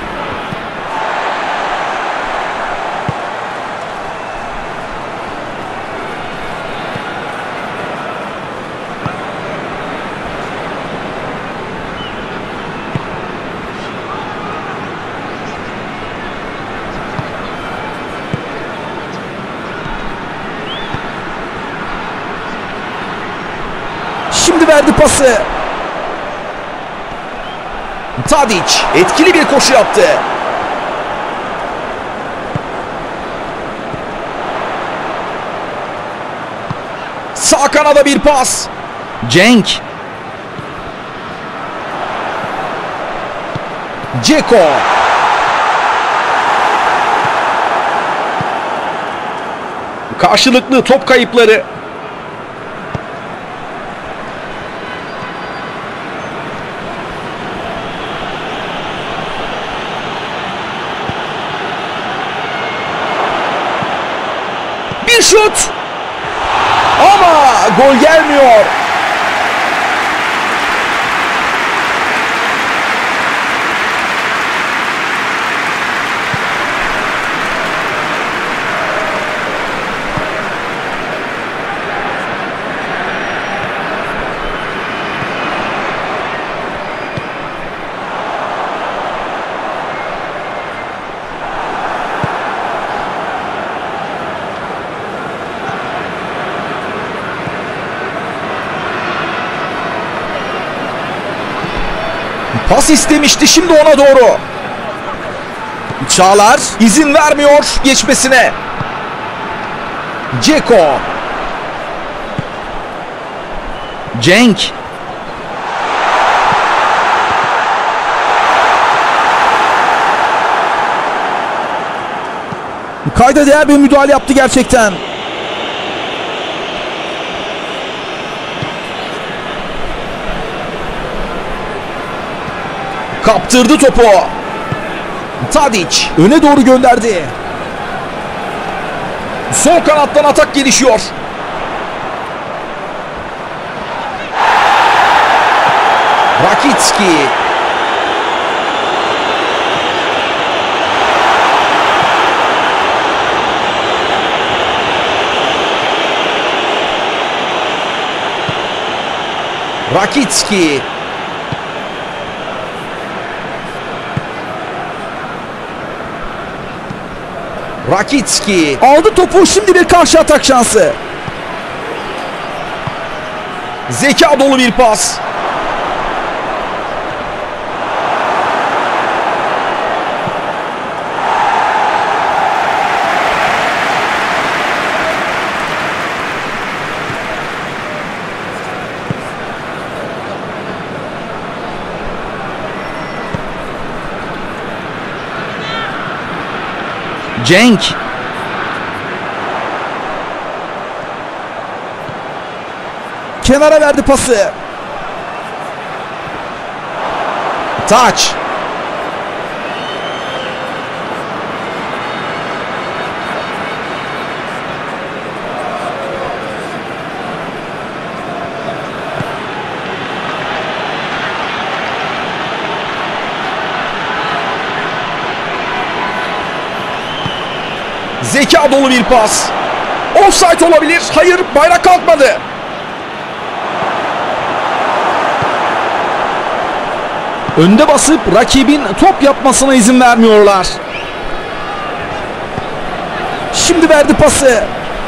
Şimdi verdi pası. Tadic etkili bir koşu yaptı. Sağ kanada bir pas. Cenk. Dzeko. Karşılıklı top kayıpları. Bir şut. Ama gol gelmiyor. Pas istemişti, şimdi ona doğru. Çağlar izin vermiyor geçmesine. Dzeko. Cenk. Kayda değer bir müdahale yaptı gerçekten. Kaptırdı topu. Tadic öne doğru gönderdi. Sol kanattan atak gelişiyor. Rakitski. Rakitski. Rakitski. Aldı topu, şimdi bir karşı atak şansı. Zeka dolu bir pas. Cenk. Kenara verdi pası. Taç. Zeka dolu bir pas. Offside olabilir. Hayır, bayrak kalkmadı. Önde basıp rakibin top yapmasına izin vermiyorlar. Şimdi verdi pası.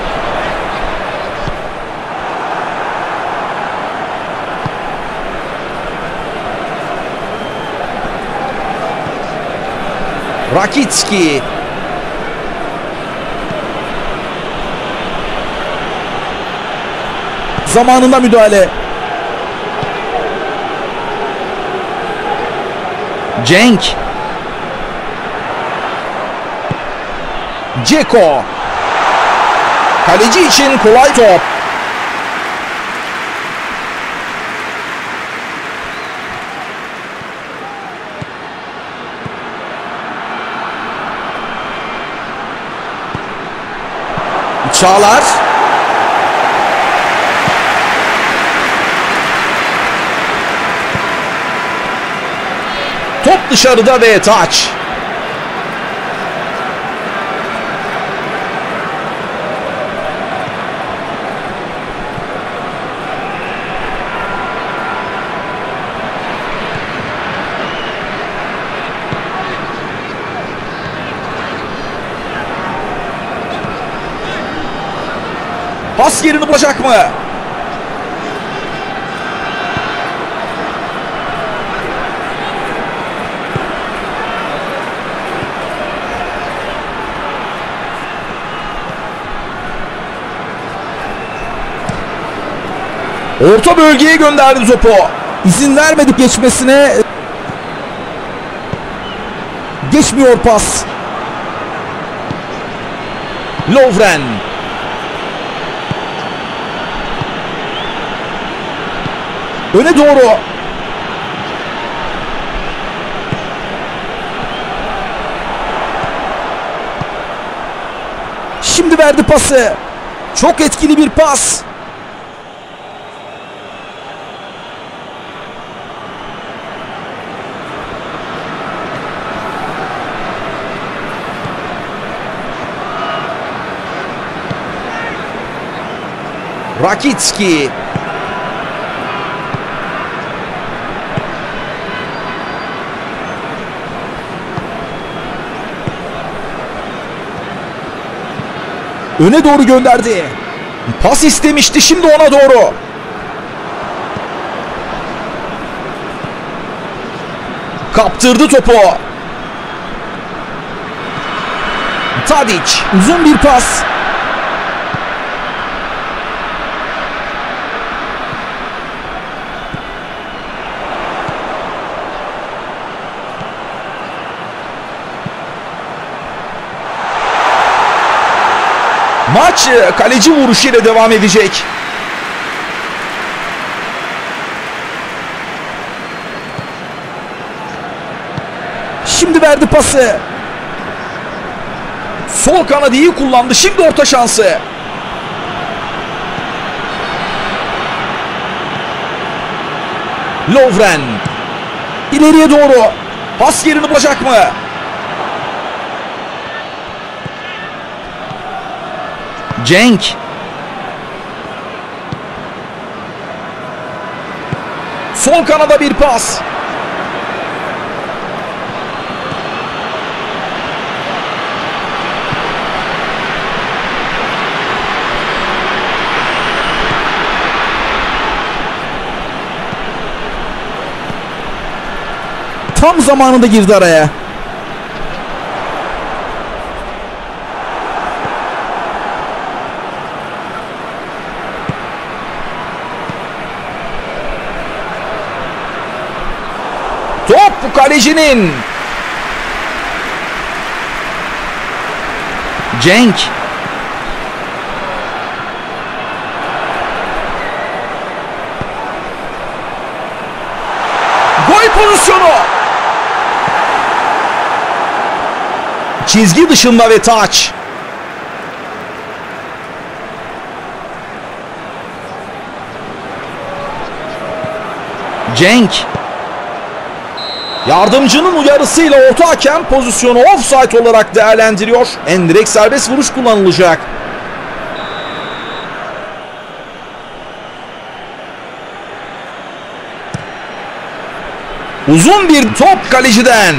Rakitski. Zamanında müdahale. Cenk. Ceko. Kaleci için kolay top. Çağlar. Top dışarıda ve taç. Pas yerini bulacak mı? Orta bölgeye gönderdi topu. İzin vermedik geçmesine. Geçmiyor pas. Lovren. Öne doğru. Şimdi verdi pası. Çok etkili bir pas. Rakitski. Öne doğru gönderdi. Pas istemişti, şimdi ona doğru. Kaptırdı topu. Tadic. Uzun bir pas. Maç kaleci vuruşuyla devam edecek. Şimdi verdi pası. Sol kanadı iyi kullandı. Şimdi orta şansı. Lovren. İleriye doğru. Pas yerini bulacak mı? Cenk. Sol kanada bir pas. Tam zamanında girdi araya. Top kalecinin. Cenk. Gol pozisyonu. Çizgi dışında ve taç. Cenk. Yardımcının uyarısıyla orta hakem pozisyonu offside olarak değerlendiriyor. Endirekt serbest vuruş kullanılacak. Uzun bir top kaleciden.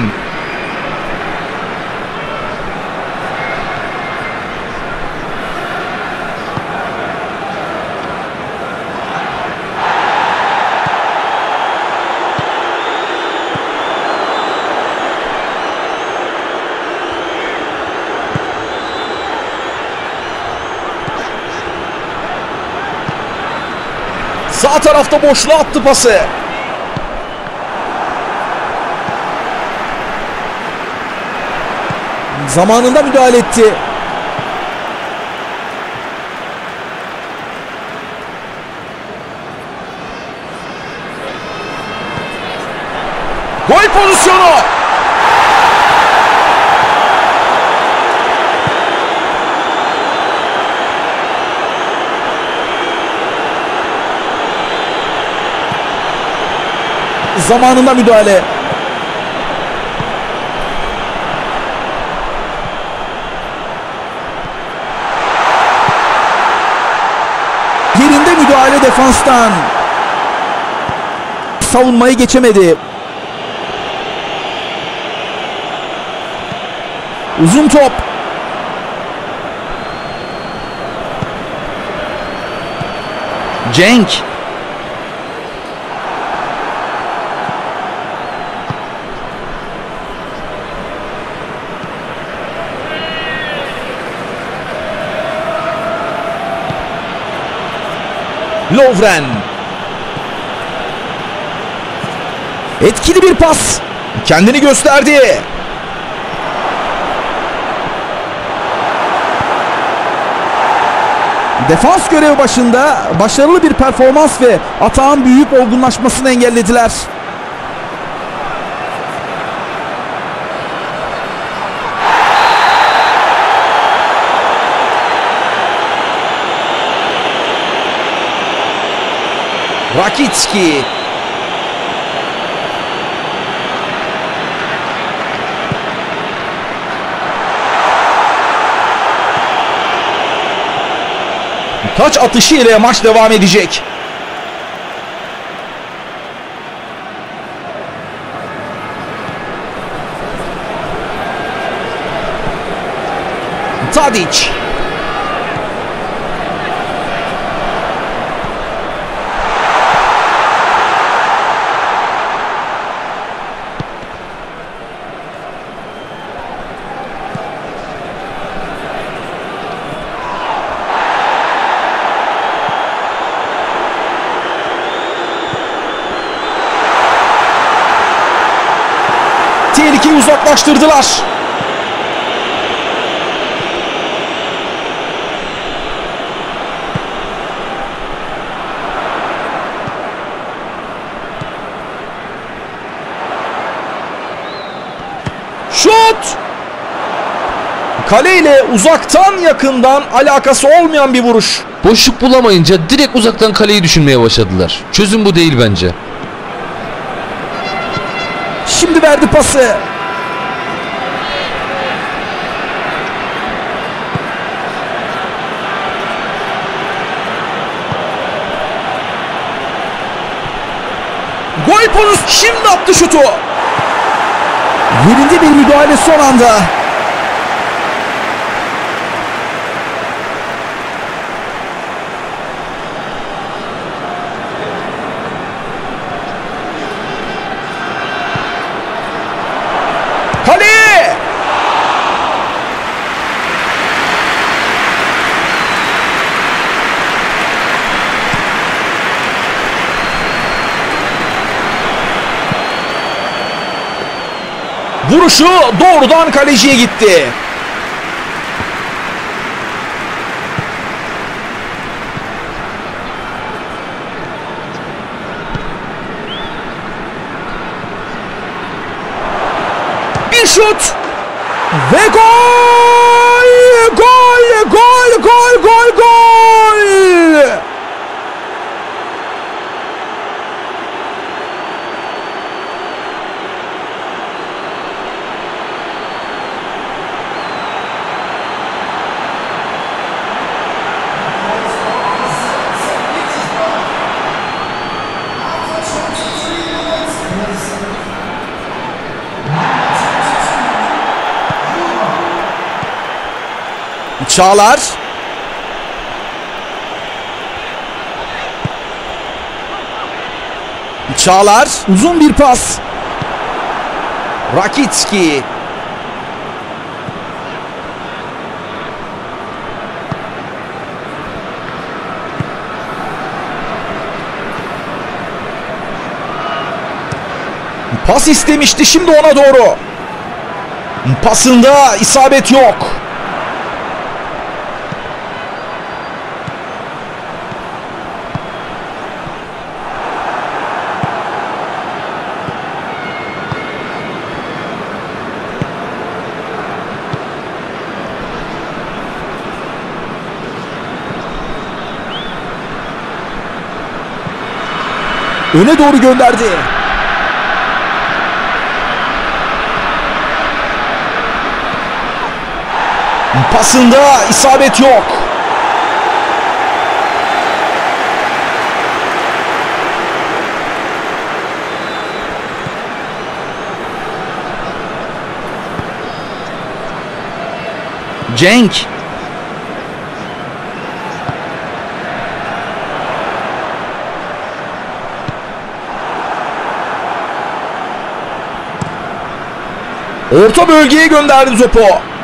Sağ tarafta boşluğa attı pası. Zamanında müdahale etti. Gol pozisyonu. Zamanında müdahale. Yerinde müdahale defanstan. Savunmayı geçemedi. Uzun top. Cenk. Lovren. Etkili bir pas. Kendini gösterdi. Defans görevi başında başarılı bir performans ve atağın büyük olgunlaşmasını engellediler. Rakitski. Taç atışı ile maç devam edecek. Tadic. Tehlikeyi uzaklaştırdılar. Şut! Kale ile uzaktan yakından alakası olmayan bir vuruş. Boşluk bulamayınca direkt uzaktan kaleyi düşünmeye başladılar. Çözüm bu değil bence. Şimdi verdi pası. Gol pozisyonu. Şimdi attı şutu. Yerinde bir müdahale son anda. Kale! Vuruşu doğrudan kaleciye gitti. Bir şut ve gol! Gol! Gol! Gol! Gol! Gol! Çağlar. Çağlar. Uzun bir pas. Rakitski. Pas istemişti, şimdi ona doğru. Pasında isabet yok. Öne doğru gönderdi. Pasında isabet yok. Cenk. Orta bölgeye gönderdi topu.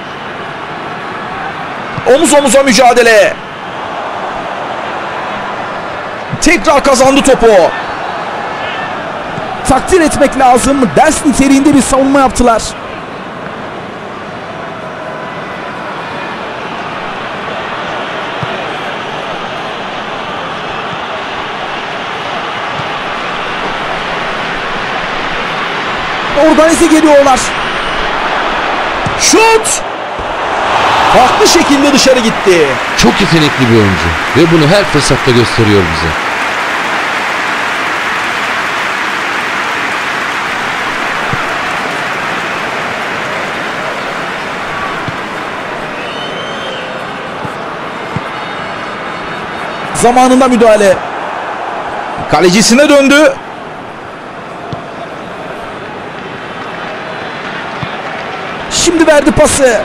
Omuz omuza mücadele. Tekrar kazandı topu. Takdir etmek lazım. Ders niteliğinde bir savunma yaptılar. Organize geliyorlar. Şut! Farklı şekilde dışarı gitti. Çok yetenekli bir oyuncu ve bunu her fırsatta gösteriyor bize. Zamanında müdahale. Kalecisine döndü. Şimdi verdi pası.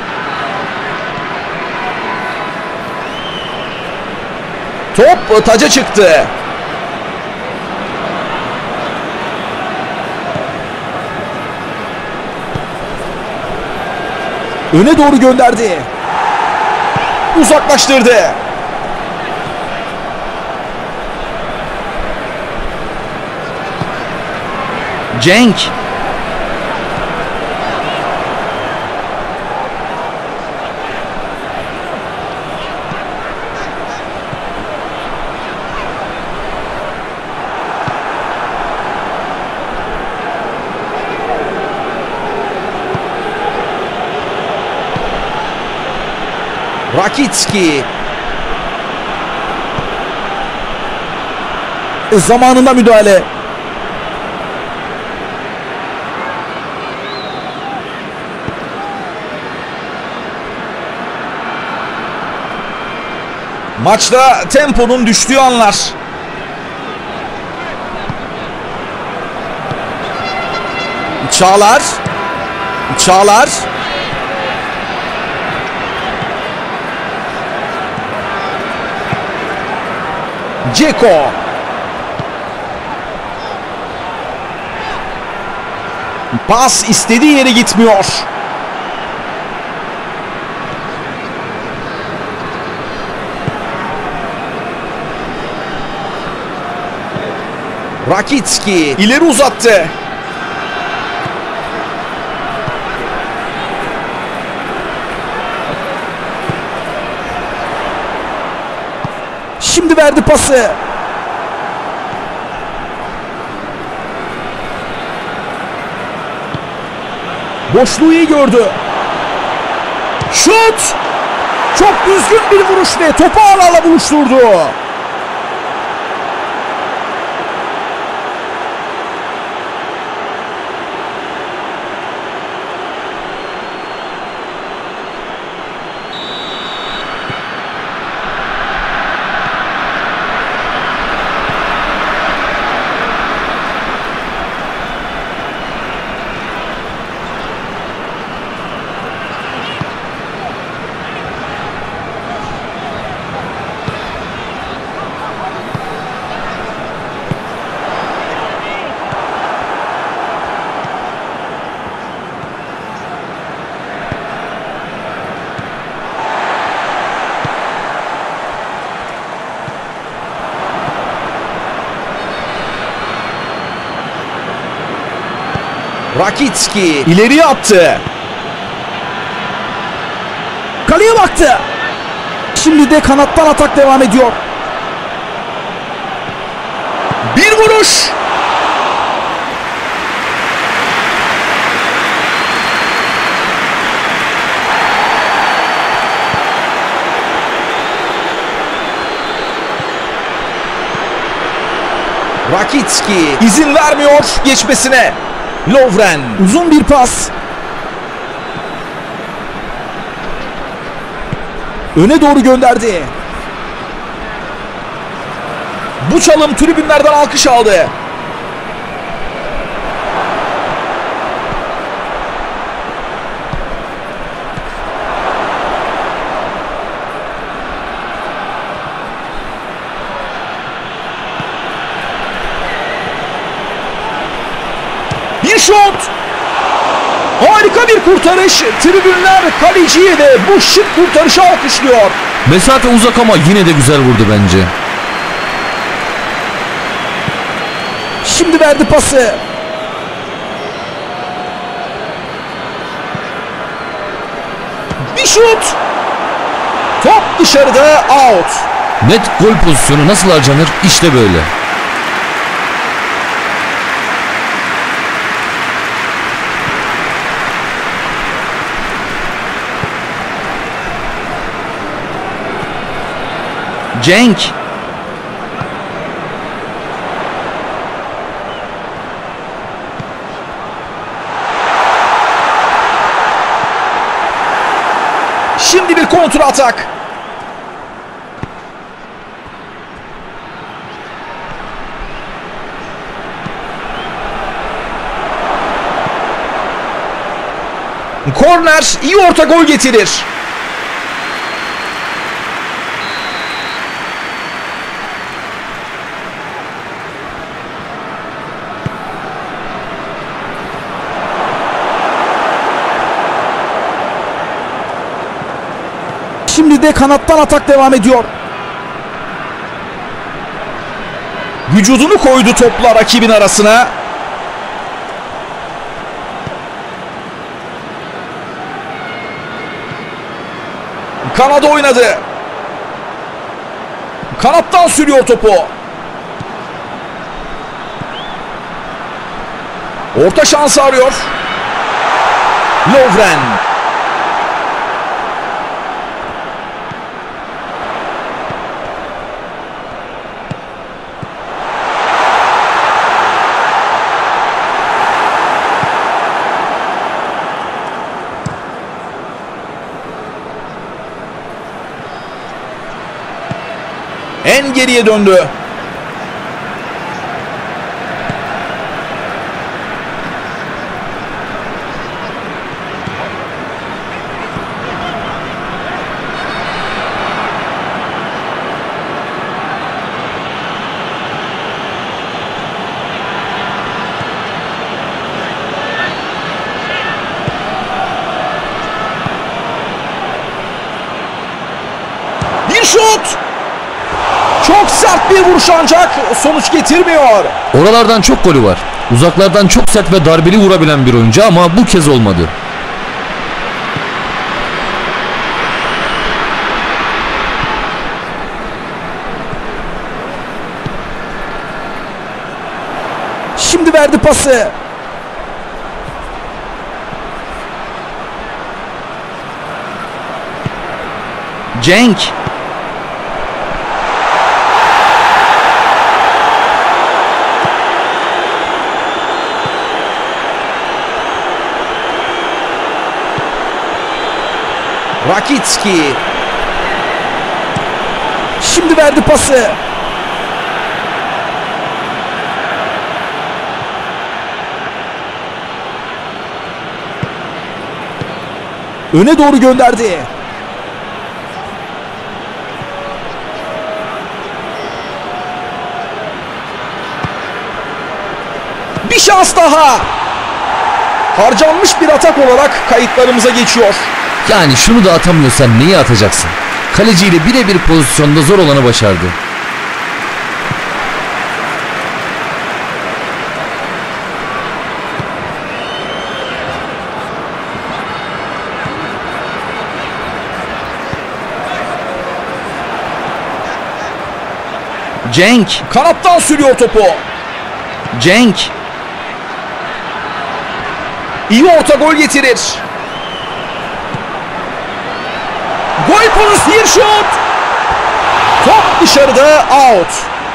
Top taca çıktı. Öne doğru gönderdi. Uzaklaştırdı. Cenk. Rakitski. Zamanında müdahale. Maçta temponun düştüğü anlar. Çağlar. Çağlar. Ceko. Pas istediği yere gitmiyor. Rakitski ileri uzattı. Şimdi verdi pası. Boşluğu iyi gördü. Şut! Çok düzgün bir vuruş ve topu ağlarla buluşturdu. Rakitski ileriye attı. Kaleye baktı. Şimdi de kanattan atak devam ediyor. Bir vuruş. Rakitski izin vermiyor geçmesine. Lovren uzun bir pas. Öne doğru gönderdi. Bu çalım tribünlerden alkış aldı. Bir şut. Harika bir kurtarış. Tribünler kaleciyi de bu şık kurtarışı alkışlıyor. Mesafe uzak ama yine de güzel vurdu bence. Şimdi verdi pası. Bir şut. Top dışarıda, out. Net gol pozisyonu nasıl harcanır? İşte böyle. Cenk. Şimdi bir kontra atak. Korner iyi orta gol getirir. Şimdi de kanattan atak devam ediyor. Vücudunu koydu topla rakibin arasına. Kanada oynadı. Kanattan sürüyor topu. Orta şansı arıyor. Lovren. En geriye döndü. Bir şut. Çok sert bir vuruş ancak sonuç getirmiyor. Oralardan çok golü var. Uzaklardan çok sert ve darbeli vurabilen bir oyuncu ama bu kez olmadı. Şimdi verdi pası. Cenk. Rakitski. Şimdi verdi pası. Öne doğru gönderdi. Bir şans daha. Harcanmış bir atak olarak kayıtlarımıza geçiyor. Yani şunu da atamıyorsan neyi atacaksın? Kaleciyle birebir pozisyonda zor olanı başardı. Cenk. Kanattan sürüyor topu. Cenk. İyi orta gol getirir. Gol pozisyonu, bir şut. Top dışarıda, out.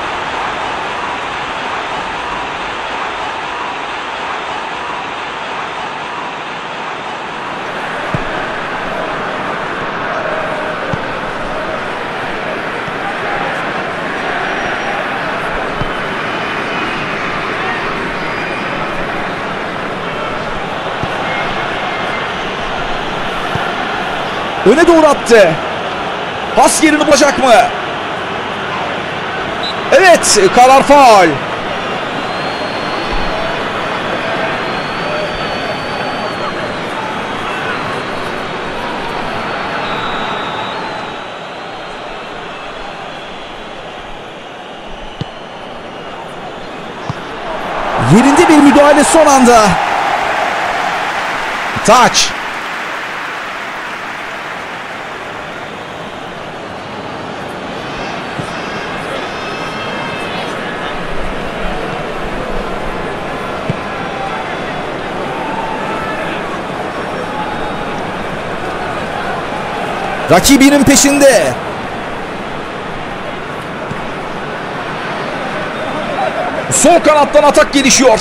Öne doğru attı. Pas yerini bulacak mı? Evet, karar faul. Yerinde bir müdahale son anda. Taç. Rakibinin peşinde. Sol kanattan atak gelişiyor.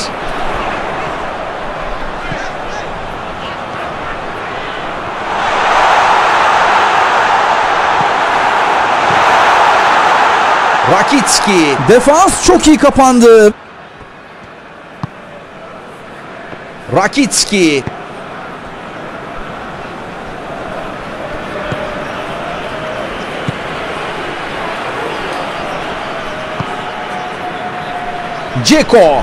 Rakitski. Defans çok iyi kapandı. Rakitski. Ceko.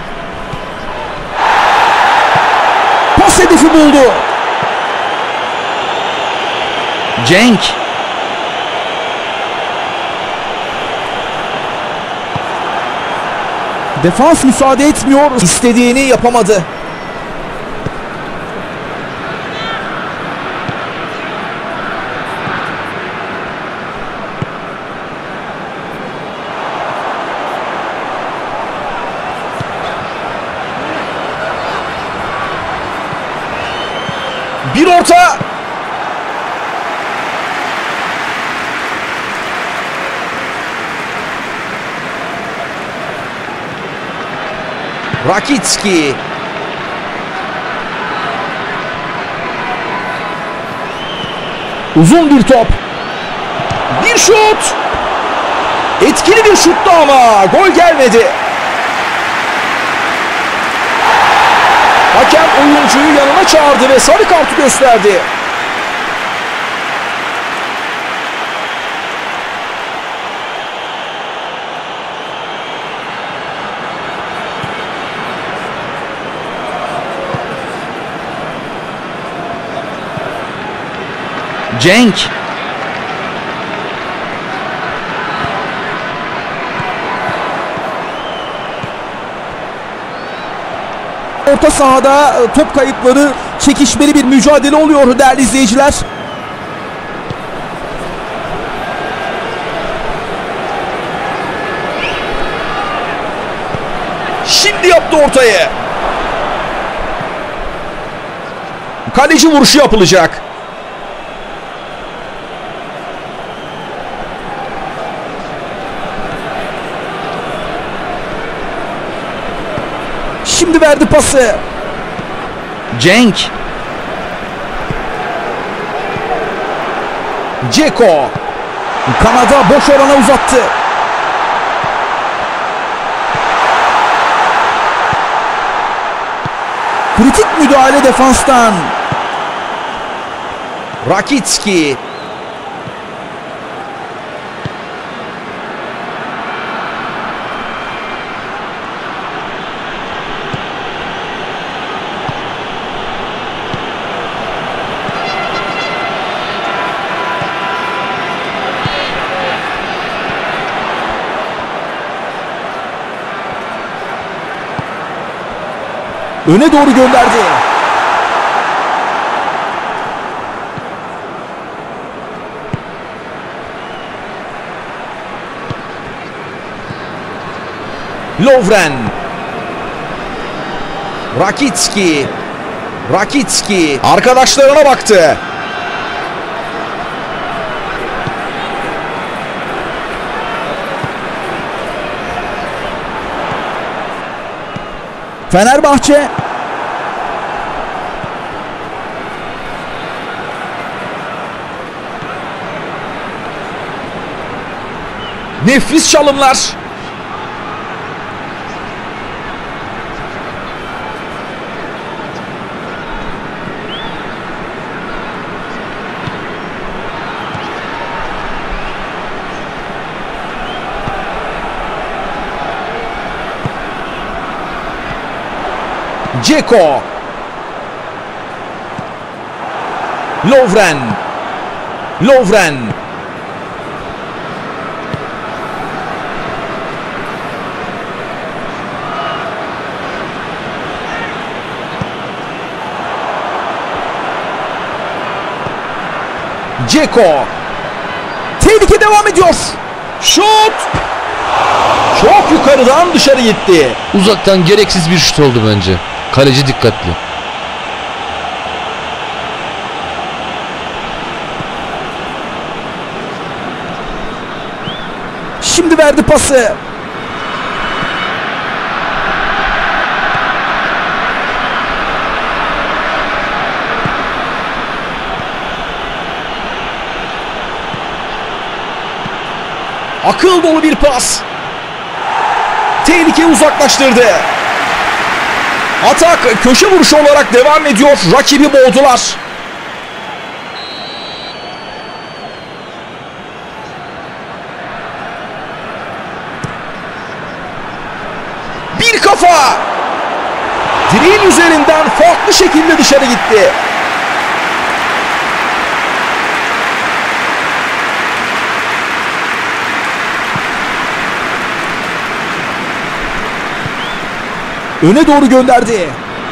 Pas hedefi buldu. Cenk. Defans müsaade etmiyor. İstediğini yapamadı. Bir orta. Rakitski. Uzun bir top. Bir şut. Etkili bir şuttu ama gol gelmedi. Hakem oyuncuyu yanına çağırdı ve sarı kartı gösterdi. Cenk. Orta sahada top kayıpları, çekişmeli bir mücadele oluyor değerli izleyiciler. Şimdi yaptı ortayı. Kaleci vuruşu yapılacak. Şimdi verdi pası. Cenk. Dzeko. Kanada boş alana uzattı. Kritik müdahale defanstan. Rakitski. Öne doğru gönderdi. Lovren. Rakitski. Rakitski. Arkadaşlarına baktı. Fenerbahçe nefis çalımlar. Dzeko. Lovren. Lovren. Dzeko. Tehlike devam ediyor. Şut. Çok yukarıdan dışarı gitti. Uzaktan gereksiz bir şut oldu bence. Kaleci dikkatli. Şimdi verdi pası. Akıl dolu bir pas. Tehlikeyi uzaklaştırdı. Atak köşe vuruşu olarak devam ediyor. Rakibi boğdular. Bir kafa. Direğin üzerinden farklı şekilde dışarı gitti. Öne doğru gönderdi.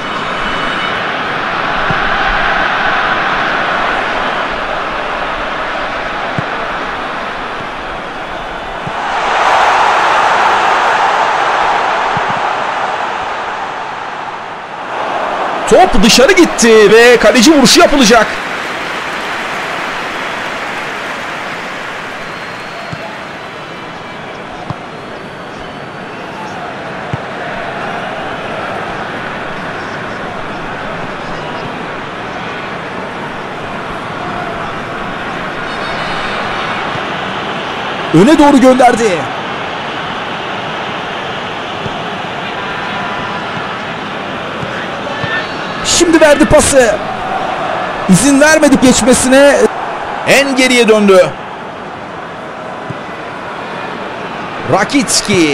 Top dışarı gitti ve kaleci vuruşu yapılacak. Öne doğru gönderdi. şimdi verdi pası. İzin vermedi geçmesine. En geriye döndü. Rakitski.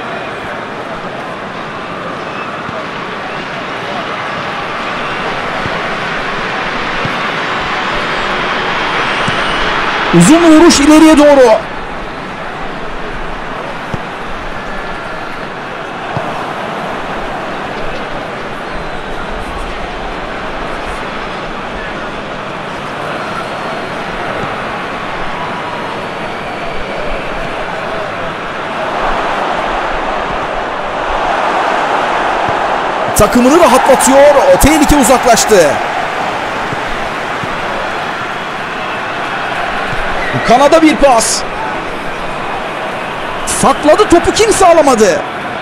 Uzun vuruş ileriye doğru. Takımını rahatlatıyor. Tehlike uzaklaştı. Kanada bir pas. Sakladı topu, kimse alamadı.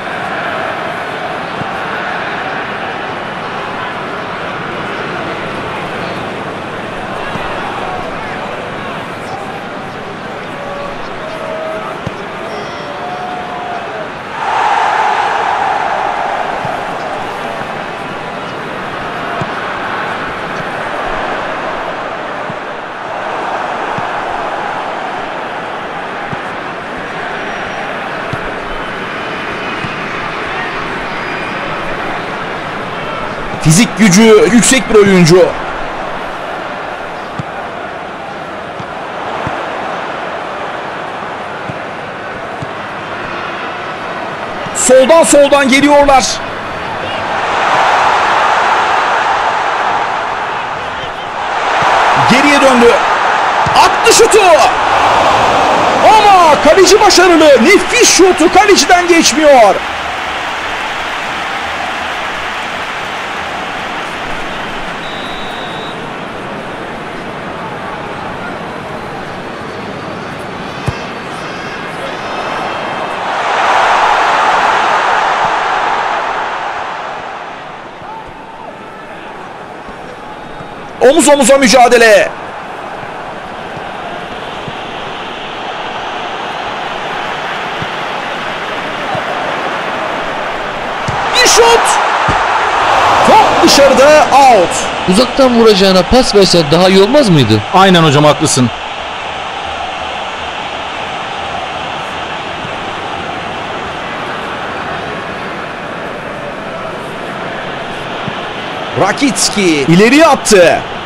Fizik gücü yüksek bir oyuncu. Soldan soldan geliyorlar. Geriye döndü. Attı şutu. Ama kaleci başarılı. Nefis şutu kaleciden geçmiyor. Omuz omuza mücadele. Bir şut. Top dışarıda, out. Uzaktan vuracağına pas verse daha iyi olmaz mıydı? Aynen hocam, haklısın. Rakitski ileriye attı.